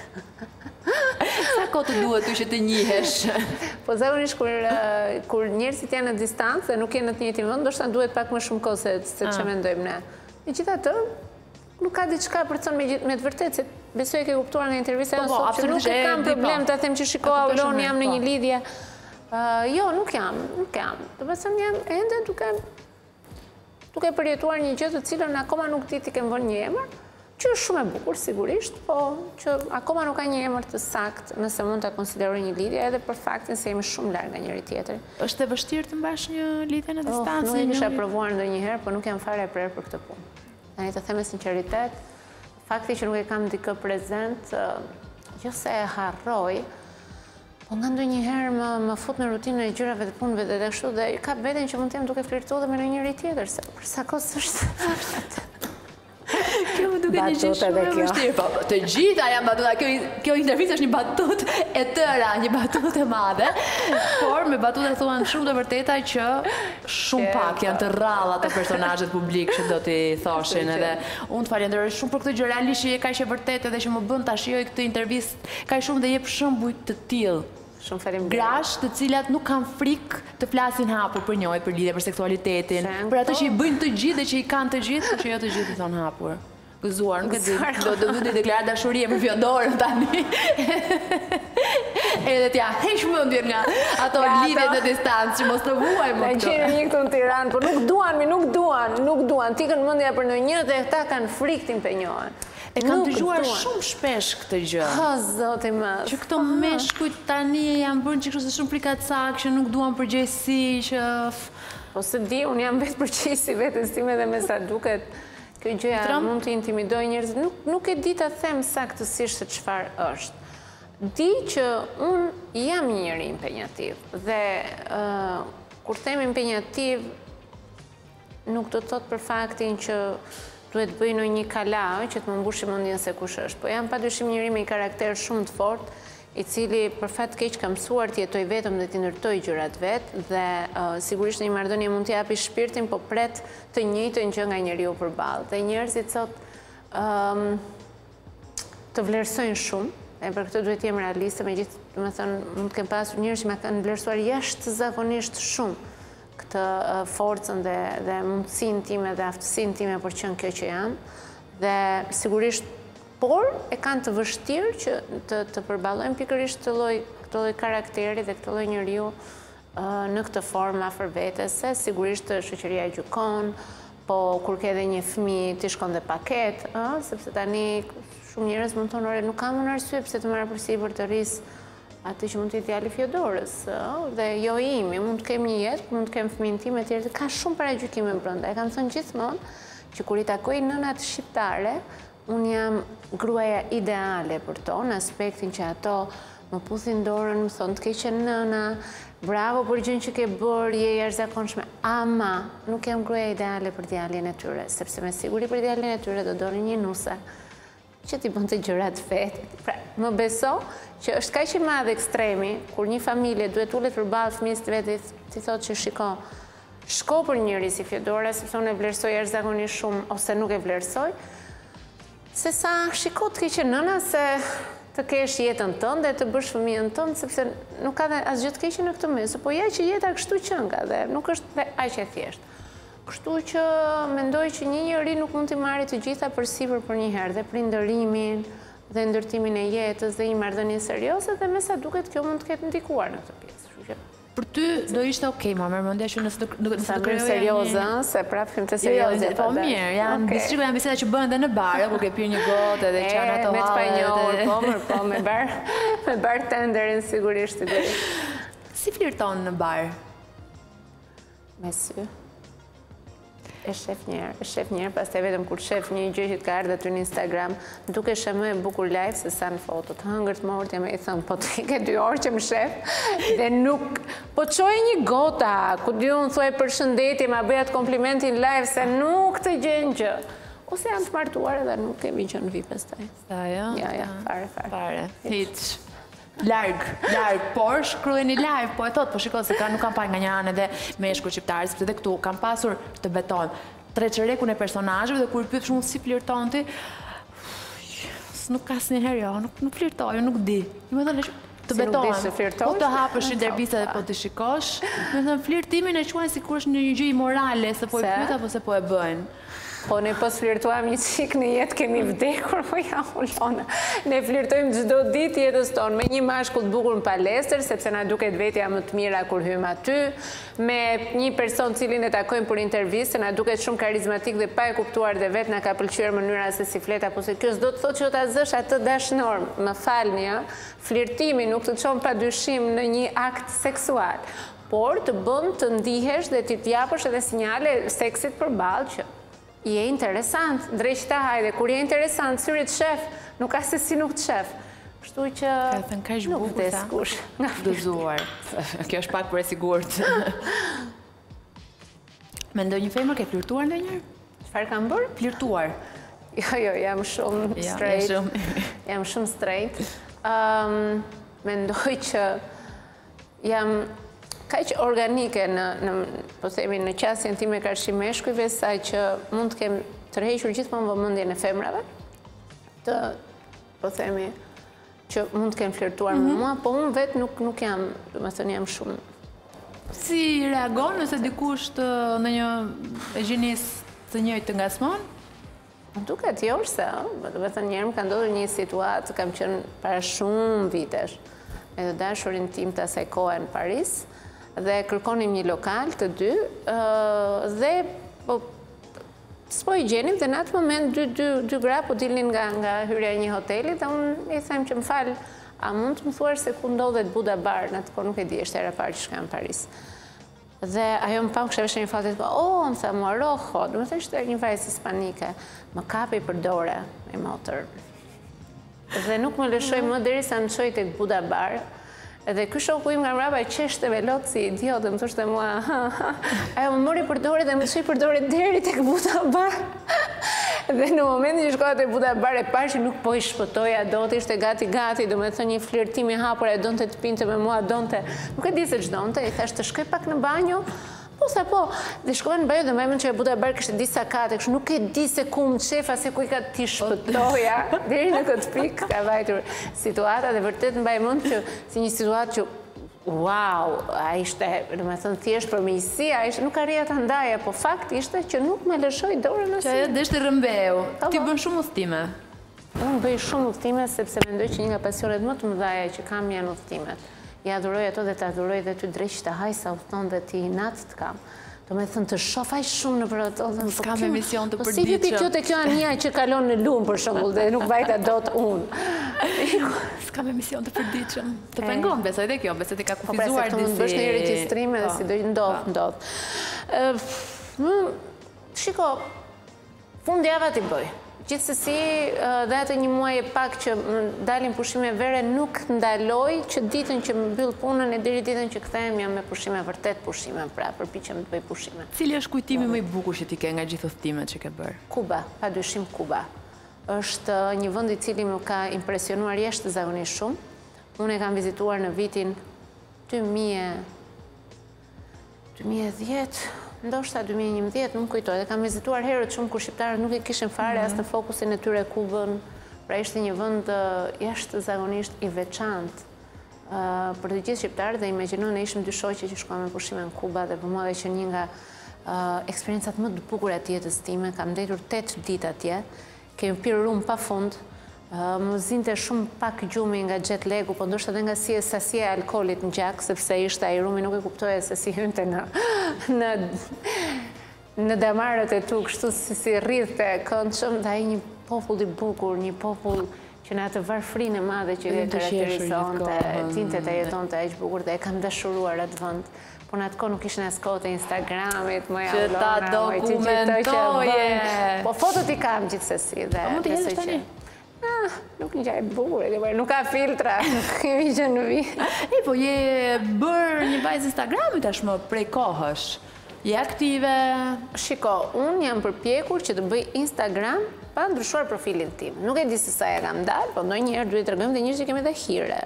sa kohë të duhet ty që të njihesh? Po zakonisht kur njerëzit janë në distancë dhe nuk janë në të njëjtin vend, ndoshta duhet pak më shumë kohë se ç'e mendojmë ne. Megjithatë, nuk ka diçka për të thënë me të vërtetë, se besoj e ke kuptuar nga intervista jonë sot që nuk kam problem ta them që shiko Aulon jam në një lidhje. Jo, nuk jam. Do të thënë jam ende duke përjetuar një gjë të cilën akoma nuk di ti kem vënë një emër, që është shumë e bukur sigurisht, po që akoma nuk ka një emër të saktë nëse mund ta konsideroj një lidhje, edhe për faktin se jemi shumë larg nga njëri tjetri. Është e vështirë të mbash një lidhje në distancë? Nuk e kisha provuar ndonjëherë, por nuk jam fare e prerë për këtë punë. Tani të them me sinqeritet, fakti që nuk e kam dikë prezent, jo se e harroj, po nga ndonjëherë më fut në rutinën e gjërave të punëve dhe kështu dhe ka veten që mund të jem duke flirtuar me njëri tjetër, se për sa kohë është. Kjo më duket një gjë shumë e vështirë. Po, të gjitha janë batuta. Kjo intervistë është një batutë e tëra, një batutë e madhe, por me batuta thuan shumë të vërteta që shumë pak janë të rralla të personazhet publik që do t'i thoshin, edhe unë të falenderoj shumë për këtë gjë, realisht që je kaq e vërtetë edhe që më bën ta shijoj këtë intervistë kaq shumë dhe jep shembuj të tillë. Shumë faleminderit. Grash të cilat nuk kanë frikë të flasin hapur për njëjtë, për lidhje, për seksualitetin, për ato që i bëjnë të gjithë dhe që i kanë të gjithë, por që jo të gjithë i thonë hapur. Gëzuar, nuk e di, do të deklarar dashurie për fjodorën tani. Edhe t'ja heq mendjen nga ato lidhje në distancë që mos të vuajmë më këto. Ne një këtu në Tiranë, por nuk duan. Ti kanë mendja për ndonjë dhe ata kanë frikë të impenjohen. E kanë dëgjuar shumë shpesh këtë gjë. Ha, zoti më. Që këto meshkujt tani janë bërë që kështu se shumë frikacak, që nuk duan përgjegjësi, që po se di, unë jam vetë përgjegjësi vetes time dhe me sa duket kjo gjëja mund të intimidojë njerëzit. Nuk e di ta them saktësisht se çfarë është. Di që unë jam një njeri impenjativ dhe kur them impenjativ nuk do të thotë për faktin që duhet bëj në një kala që të më mbushi mendjen se kush është. Po jam padyshim njëri me një karakter shumë të fortë, i cili për fat keq ka mësuar të jetoj vetëm dhe të ndërtoj gjërat vetë dhe sigurisht në një marrëdhënie mund të japi shpirtin, po pret të njëjtën gjë nga njeriu përballë. Dhe njerëzit sot të vlerësojnë shumë, e për këtë duhet të jem realiste, megjithëse, domethënë, mund të kem pasur njerëz që më kanë vlerësuar jashtëzakonisht shumë këtë forcën dhe mundësinë time dhe aftësinë time për qenë kjo që jam. Dhe sigurisht, por e kanë të vështirë që të përballojnë pikërisht këtë lloj karakteri dhe këtë lloj njeriu në këtë formë afër vetes, se sigurisht shoqëria e gjykon, po kur ke edhe një fëmijë ti shkon dhe paket, sepse tani shumë njerëz mund të thonë, nuk kam unë arsye pse të marr përsipër të rris atë që mund të djali fjodorës, dhe jo imi, mund të kem një jetë, mund të kem fëmijën tim e tjerë, ka shumë paragjykime brenda. E kam thënë gjithmonë që kur i takoj nënat shqiptare, unë jam gruaja ideale për to, në aspektin që ato më puthin dorën, më thonë të keqen nëna, bravo për gjën që ke bërë, je jashtëzakonshme, ama nuk jam gruaja ideale për djalin e tyre, sepse me siguri për djalin e tyre do donin një nusa që t'i bën të gjërat vetë. Pra, më beso që është kaq i madh ekstremi kur një familje duhet ullet përballë fëmijës të vet, ti thotë që shko për njëri si Fjodora, sepse unë e vlerësoj jashtëzakonisht shumë ose nuk e vlerësoj, se sa shiko të keqe nëna se të kesh jetën tënde, të bësh fëmijën tënde, sepse nuk ka dhe asgjë të keqe në këtë mes, po ja që jeta kështu që nga dhe nuk është dhe aq e thjeshtë. Kështu që mendoj që një njeri nuk mund t'i marrë të gjitha përsipër për një herë, dhe prindërimin dhe ndërtimin e jetës dhe një marrëdhënie serioze, dhe me sa duket kjo mund të ketë ndikuar në këtë pjesë. Për ty do ishte okej, ma mërë mendja që nëse të kryoja serioze, se prapë film të serioze. Po mirë, janë biseda që bënë dhe në barë, ku ke pirë një gotë edhe qana të me spanjoll, po, me bartenderin sigurisht. Si flirton në barë? Me sy. E shef njerë, pas të vetëm kur shef një gjë që të ka ardhë aty në Instagram, duke shë më e bukur live se sa në foto, të hëngërt më orët, jam e i thëmë, po të ke 2 orë që më shef, dhe nuk, po qoj një gota, ku dy unë thuaj përshëndetje, ma bëjat komplimentin live, se nuk të gjenë gjë. Ose janë të martuar edhe nuk kemi gjë në vipës taj. Sa, jo? Ja, fare. Hiq. Larg, por shkruajeni live, po e thot, po shiko se nuk kam parë nga një anë edhe meshkull shqiptarë, sepse edhe këtu kam pasur të beton treqërekun e personazheve dhe kur pyet shumë si flirton ti, nuk ka asnjëherë jo, nuk flirtoj, nuk di. Më thonë të beton. Po të hapësh interbista dhe po të shikosh, më thonë flirtimin e quajnë sikur është një gjë imorale, se po e pyet apo se po e bëjnë. Po ne pos flirtuam një qik në jetë kemi vdekur, po ja ullona. Ne flirtojmë gjdo dit jetës tonë me një mashkull të bukur në palestër, sepse na duket vetja më të mira kur hymë aty, me një person cilin e takojmë për intervistë, na duket shumë karizmatik dhe pa e kuptuar dhe vetë na ka pëlqyer mënyra se si flet, apo se kjo s'do të thotë që ta zësh atë dashnor, më falni, flirtimi nuk të çon pa dyshim në një akt seksual, por të bën të ndihesh dhe ti t'japësh edhe sinjale seksit përballë që je interesant, drejqta hajde, kur je interesant, syrit shef, nuk ka se si nuk të shef. Kështu që nuk vdes kush. Dëzuar. Kjo është pak për e sigurt. Me ndonjë femër ke flirtuar ndonjëherë? Çfarë kam bërë? Flirtuar. Jo, jam shumë straight. Jam shumë straight. Mendoj që jam kaq organike po themi në qasjen time karshi meshkujve, sa që mund të kem tërhequr gjithmonë vëmendjen e femrave, të po themi që mund të kem flirtuar me mua, po unë vetë nuk jam, do të thënë jam shumë. Si reagon nëse dikush në një e gjinis të njëjtë të ngasmon? Duket jo se, do të thënë njerë më ka ndodhur një situatë, kam qenë para shumë vitesh me të dashurin tim të asaj kohe në Paris, dhe kërkonim një lokal të dy, dhe s'po i gjenim, dhe në atë moment dy gra po dilnin nga hyrja e një hoteli, dhe unë i them që më falë, a mund të më thuar se ku ndodhet Buda Bar, në atë kohë nuk e di, është era parë që shka në Paris. Dhe ajo më pa më kështë një fatit, më tha mua roho, du me thë ishte një vajzë hispanike, më kapi për dore me motor. Dhe nuk më lëshoj më deri sa në qoj të Buda Bar, edhe ky shoku im nga mrapa qeshte me lotë si idiot, dhe më thoshte mua, ajo më mori për dore dhe më qoj për dore deri tek Buda Bar. Dhe në momentin që shkoja te Buda Bar e parë që nuk po i shpëtoja dot, ishte gati, do me thënë një flirtim i hapur, e donte të pinte me mua, nuk e di se ç'donte, i thash të shkoj pak në banjo. Po, sa po, dhe shkojnë në banjo dhe më që e Buda Bar kishte disa kate, kështu nuk e di se ku më qefa, se ku i ka ti shpëtoja. Deri në këtë pikë ka vajtur situata dhe vërtet mbaj mend që si një situatë që wow, a ishte, do me thënë thjesht për miqësi, nuk arrija ta ndaja, po fakt ishte që nuk me lëshoi dorën asnjë. Që ajo deshte rrëmbeu. Ti bën shumë udhtime. Unë bëj shumë udhtime sepse mendoj që një nga pasionet më të mëdha që kam janë udhtimet. Ja adhuroj ato dhe të adhuroj dhe ty drejt të haj sa udhton dhe ti inat të kam. Do me thënë të shofaj shumë në për ato. S'kam emision të përdiqëm. Po si hypi kjo të kjo Ania që kalon në lumë për shembull dhe nuk vajta dot unë. S'kam emision të përdiqëm. Të pengon, besoj dhe kjo, besoj të ka kufizuar disi. Po bësh një regjistrim edhe si do ndodh. Shiko, fundjava t'i bëj. Gjithsesi, dhe atë një muaj e pak që dalin pushime vere nuk ndaloj që ditën që më mbyll punën e deri ditën që kthehem jam me pushime, vërtet pushime, pra përpiqem të bëj pushime. Cili është kujtimi më i bukur që ti ke nga gjithë udhëtimet që ke bërë? Kuba, padyshim Kuba. Është një vend i cili më ka impresionuar jashtëzakonisht shumë. Unë e kam vizituar në vitin 2010, ndoshta 2011, nuk kujtoj, dhe kam vizituar herët shumë kur shqiptarët nuk e kishin fare as në fokusin e tyre Kubën, pra ishte një vend jashtëzakonisht i veçantë për të gjithë shqiptarët dhe imagjino ne ishim dy shoqe që shkuam me pushime në Kuba dhe për mua që një nga eksperiencat më të bukura të jetës time, kam ndetur 8 ditë atje, kemi pirë rum pafund. Më zinte shumë pak gjumi nga jet lagu, po ndoshta edhe nga sasia e alkoolit në gjak, sepse ishte ai rumi nuk e kuptoja se si hynte në damarët e tu, kështu si rrithte këndshëm, dhe ai një popull i bukur, një popull që në atë varfrinë e madhe që e karakterizonte, tintet e jetonte aq bukur dhe e kam dashuruar atë vend. Po në atë kohë nuk ishin as kohët e Instagramit, që ta dokumentoje. Po fotot i kam gjithsesi dhe mund të hedhësh tani? Nuk një gjaj bukur, nuk ka filtra, nuk kemi që në vi. Po je bërë një vajzë Instagramit tashmë prej kohësh. Je aktive? Shiko, unë jam përpjekur që të bëj Instagram pa ndryshuar profilin tim. Nuk e di se sa e kam dalë, po ndonjëherë duhet të tregojmë dhe njërë që kemi dhe hire.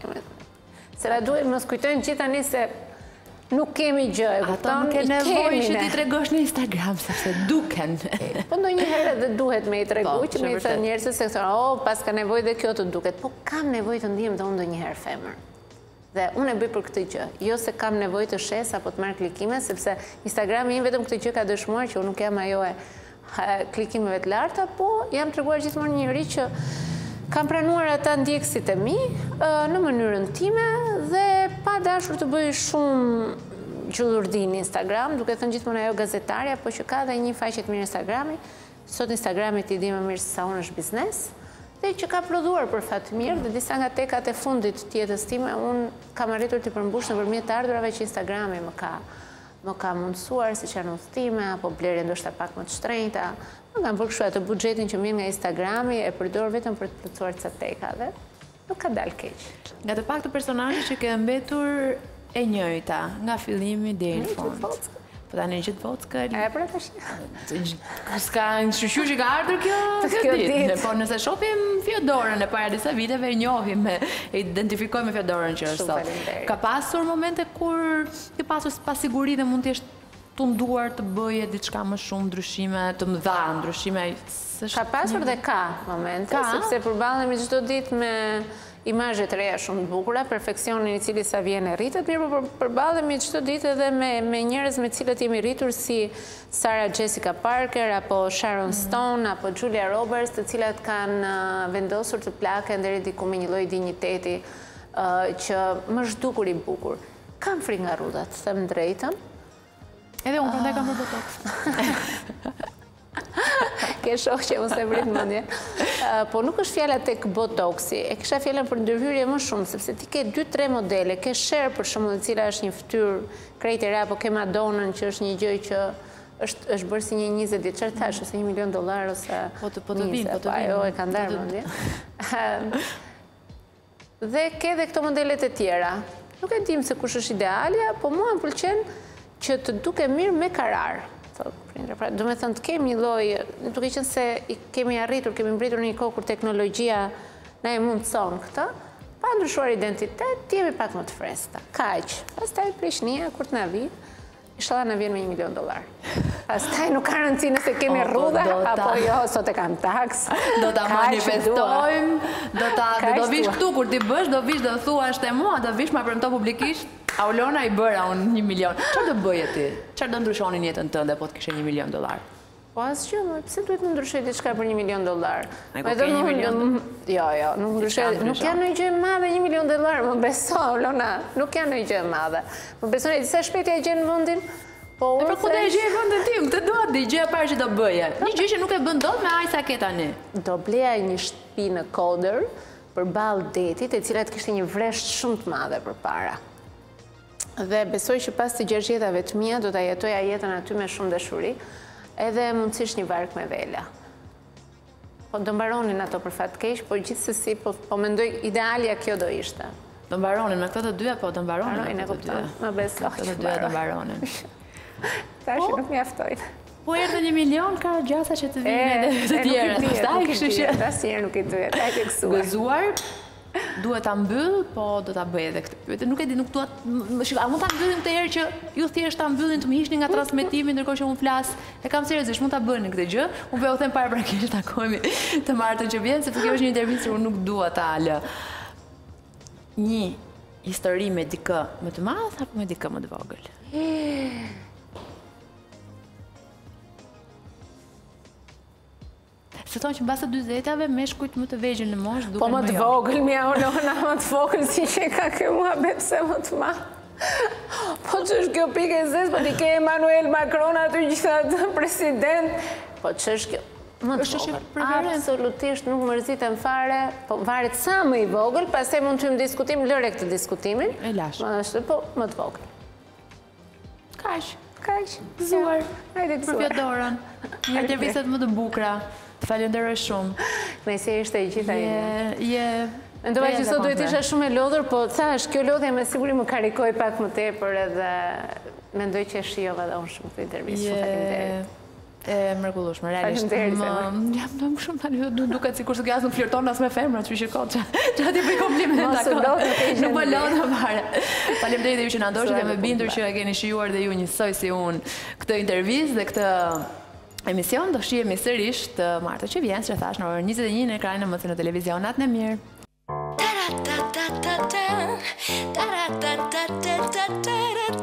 Se la duhet më skujtojnë që tani se nuk kemi gjë, e kupton? Ata nuk e nevojë që ti tregosh në Instagram, sepse duken. Po ndonjëherë edhe duhet me i tregu, që me i thënë njerëzit se thonë, pas ka nevojë dhe kjo të duket. Po kam nevojë të ndihem dhe unë ndonjëherë femër. Dhe unë e bëj për këtë gjë. Jo se kam nevojë të shes apo të marr klikime, sepse Instagrami im vetëm këtë gjë ka dëshmuar që unë nuk jam ajo e klikimeve të larta, po jam treguar gjithmonë një njerëz që kam pranuar ata ndjekësit e mi në mënyrën time dhe pa dashur të bëj shumë gjullurdi në Instagram, duke thënë gjithmonë ajo gazetarja, po që ka dhe një faqe të mirë Instagrami. Sot Instagrami ti di më mirë se sa unë është biznes, dhe që ka prodhuar për fat mirë dhe disa nga tekat e fundit të jetës time, unë kam arritur të përmbush nëpërmjet të ardhurave që Instagrami më ka mundësuar, siç janë udhëtime apo blerje ndoshta pak më të shtrenjta. Nuk kam bërë kështu atë buxhetin që vjen nga Instagrami, e përdor vetëm për të plotësuar ca teka dhe nuk ka dalë keq. Nga të paktë personazhe që ke mbetur e njëjta, nga fillimi deri në fund. Po tani që të Vockël. E pra tash. S'ka një shqyqyr që ka ardhur kjo ditë. Po nëse shohim Fjodorën e para disa viteve, njohim e identifikojmë Fjodorën që është sot. Ka pasur momente kur ke pasur pasiguri dhe mund të jesh tunduar të bëje diçka më shumë ndryshime, të mëdha ndryshime? Ka pasur dhe ka momente, sepse përballemi çdo ditë me imazhe të reja shumë të bukura, perfeksionin i cili sa vjen e rritet, mirë, por përballemi çdo ditë edhe me njerëz me të cilët jemi rritur si Sarah Jessica Parker apo Sharon Stone apo Julia Roberts, të cilat kanë vendosur të plaken deri diku me një lloj dinjiteti që më zhdukur i bukur. Kam frikë nga rrudhat, them drejtën. Edhe unë prandaj kam bërë botox. Ke shoh që mos e vrit mendje. Po nuk është fjala tek botoksi, e kisha fjalën për ndërhyrje më shumë, sepse ti ke 2-3 modele, ke Cher për shembull, e cila është një fytyrë krejt e re, apo ke Madonnën që është një gjë që është bërë si një 20 ditë, çfarë thash, ose $1 milion ose po të vinë, ajo e ka ndarë mendje. Dhe ke edhe këto modelet e tjera. Nuk e dim se kush është idealja, po mua më pëlqen që të duke mirë me karar. Do me thënë të kemi një lloj, duke qenë se kemi arritur, kemi mbritur në një kohë kur teknologjia na e mundson këtë, pa ndryshuar identitet, jemi pak më të freskëta. Kaq. Pastaj Prishtina kur të na vi, inshallah na vjen me $1 milion. Pastaj nuk ka rëndësi nëse kemi rrudha apo jo, sot e kam taks. Do ta manifestojmë, do vish këtu kur ti bësh, do vish do thuash te mua, do vish ma premto publikisht. Aulona i bëra unë $1 milion. Çfarë do bëje ti? Çfarë do ndryshonin jetën tënde po të kishe $1 milion? Po asgjë, pse duhet të ndryshoj diçka për $1 milion? Po edhe $1 milion. Jo, nuk ndryshoj. Nuk janë ndonjë gjë e madhe $1 milion, më beso, Aulona. Nuk janë ndonjë gjë e madhe. Më besoni disa shpejt ja gjen vendin. Po unë ku do e gjej vendin tim? Këtë dua di, gjëja e parë që do bëje. Një gjë që nuk e bën dot me aq sa ke tani. Do bleja një shtëpi në Kodër përballë detit, e cila të kishte një vreshtë shumë të madhe përpara. Dhe besoj që pas të 6 jetave të mia do ta jetoja jetën aty me shumë dashuri, edhe mundësisht një vark me vela. Po do mbaronin ato për fat keq, po gjithsesi po mendoj idealja kjo do ishte. Do mbaronin me këto të dyja, po do mbaronin me këto të dyja. Më besoj. Këto të dyja do mbaronin. Tash nuk mjaftojnë. Po erdhe 1 milion, ka gjasa që të vinë edhe të tjera. Pastaj kështu që asnjëherë nuk i duhet, ai ke gëzuar. Gëzuar, duhet ta mbyll, po do ta bëj edhe këtë pyetje. Nuk e di, nuk dua, a mund ta mbyllim këtë herë që ju thjesht ta mbyllin të më hiqni nga transmetimi ndërkohë që unë flas. E kam seriozisht, mund ta bëni këtë gjë. Unë u them paraprakisht takohemi të martën që vjen, sepse kjo është një intervistë që unë nuk dua ta lë. Një histori me dikë më të madh apo me dikë më të vogël? Se thonë që mbas të 40-ave meshkujt më të vegjël në moshë duken më Po më të vogël, mja Olona, më të vogël si që ka kjo mua bepse më të madh. Po që është kjo pike e zezë, po ti ke Emmanuel Macron aty gjithatë president. Po që është kjo më të vogël. Absolutisht nuk mërzitem fare, po varet sa më i vogël, pastaj mund të hyjmë diskutim, lëre këtë diskutimin. E lash. Po më të vogël. Kaq. Gëzuar. Hajde gëzuar. Përpjot dorën. Një intervistat më të bukura. Të falenderoj shumë. Nëse ishte e gjitha ime. Mendova që sot duhet isha shumë e lodhur, po thash, kjo lodhja me siguri më karikoj pak më tepër edhe mendoj që shijova dhe unë shumë këtë intervistë. Shumë faleminderit. E mrekullueshme, realisht. Jam shumë duket sikur se gas nuk flirton as me femrat, kështu që kot. Çfarë ti bëj komplimenta. Nuk më lodh fare. Faleminderit ju që na ndoshit, jam e bindur që e keni shijuar dhe ju njësoj si unë këtë intervistë dhe këtë emision. Do shihemi sërish të martën që vjen, që thash në orën 21 në ekranin e mësë në televizion. Natën e mirë.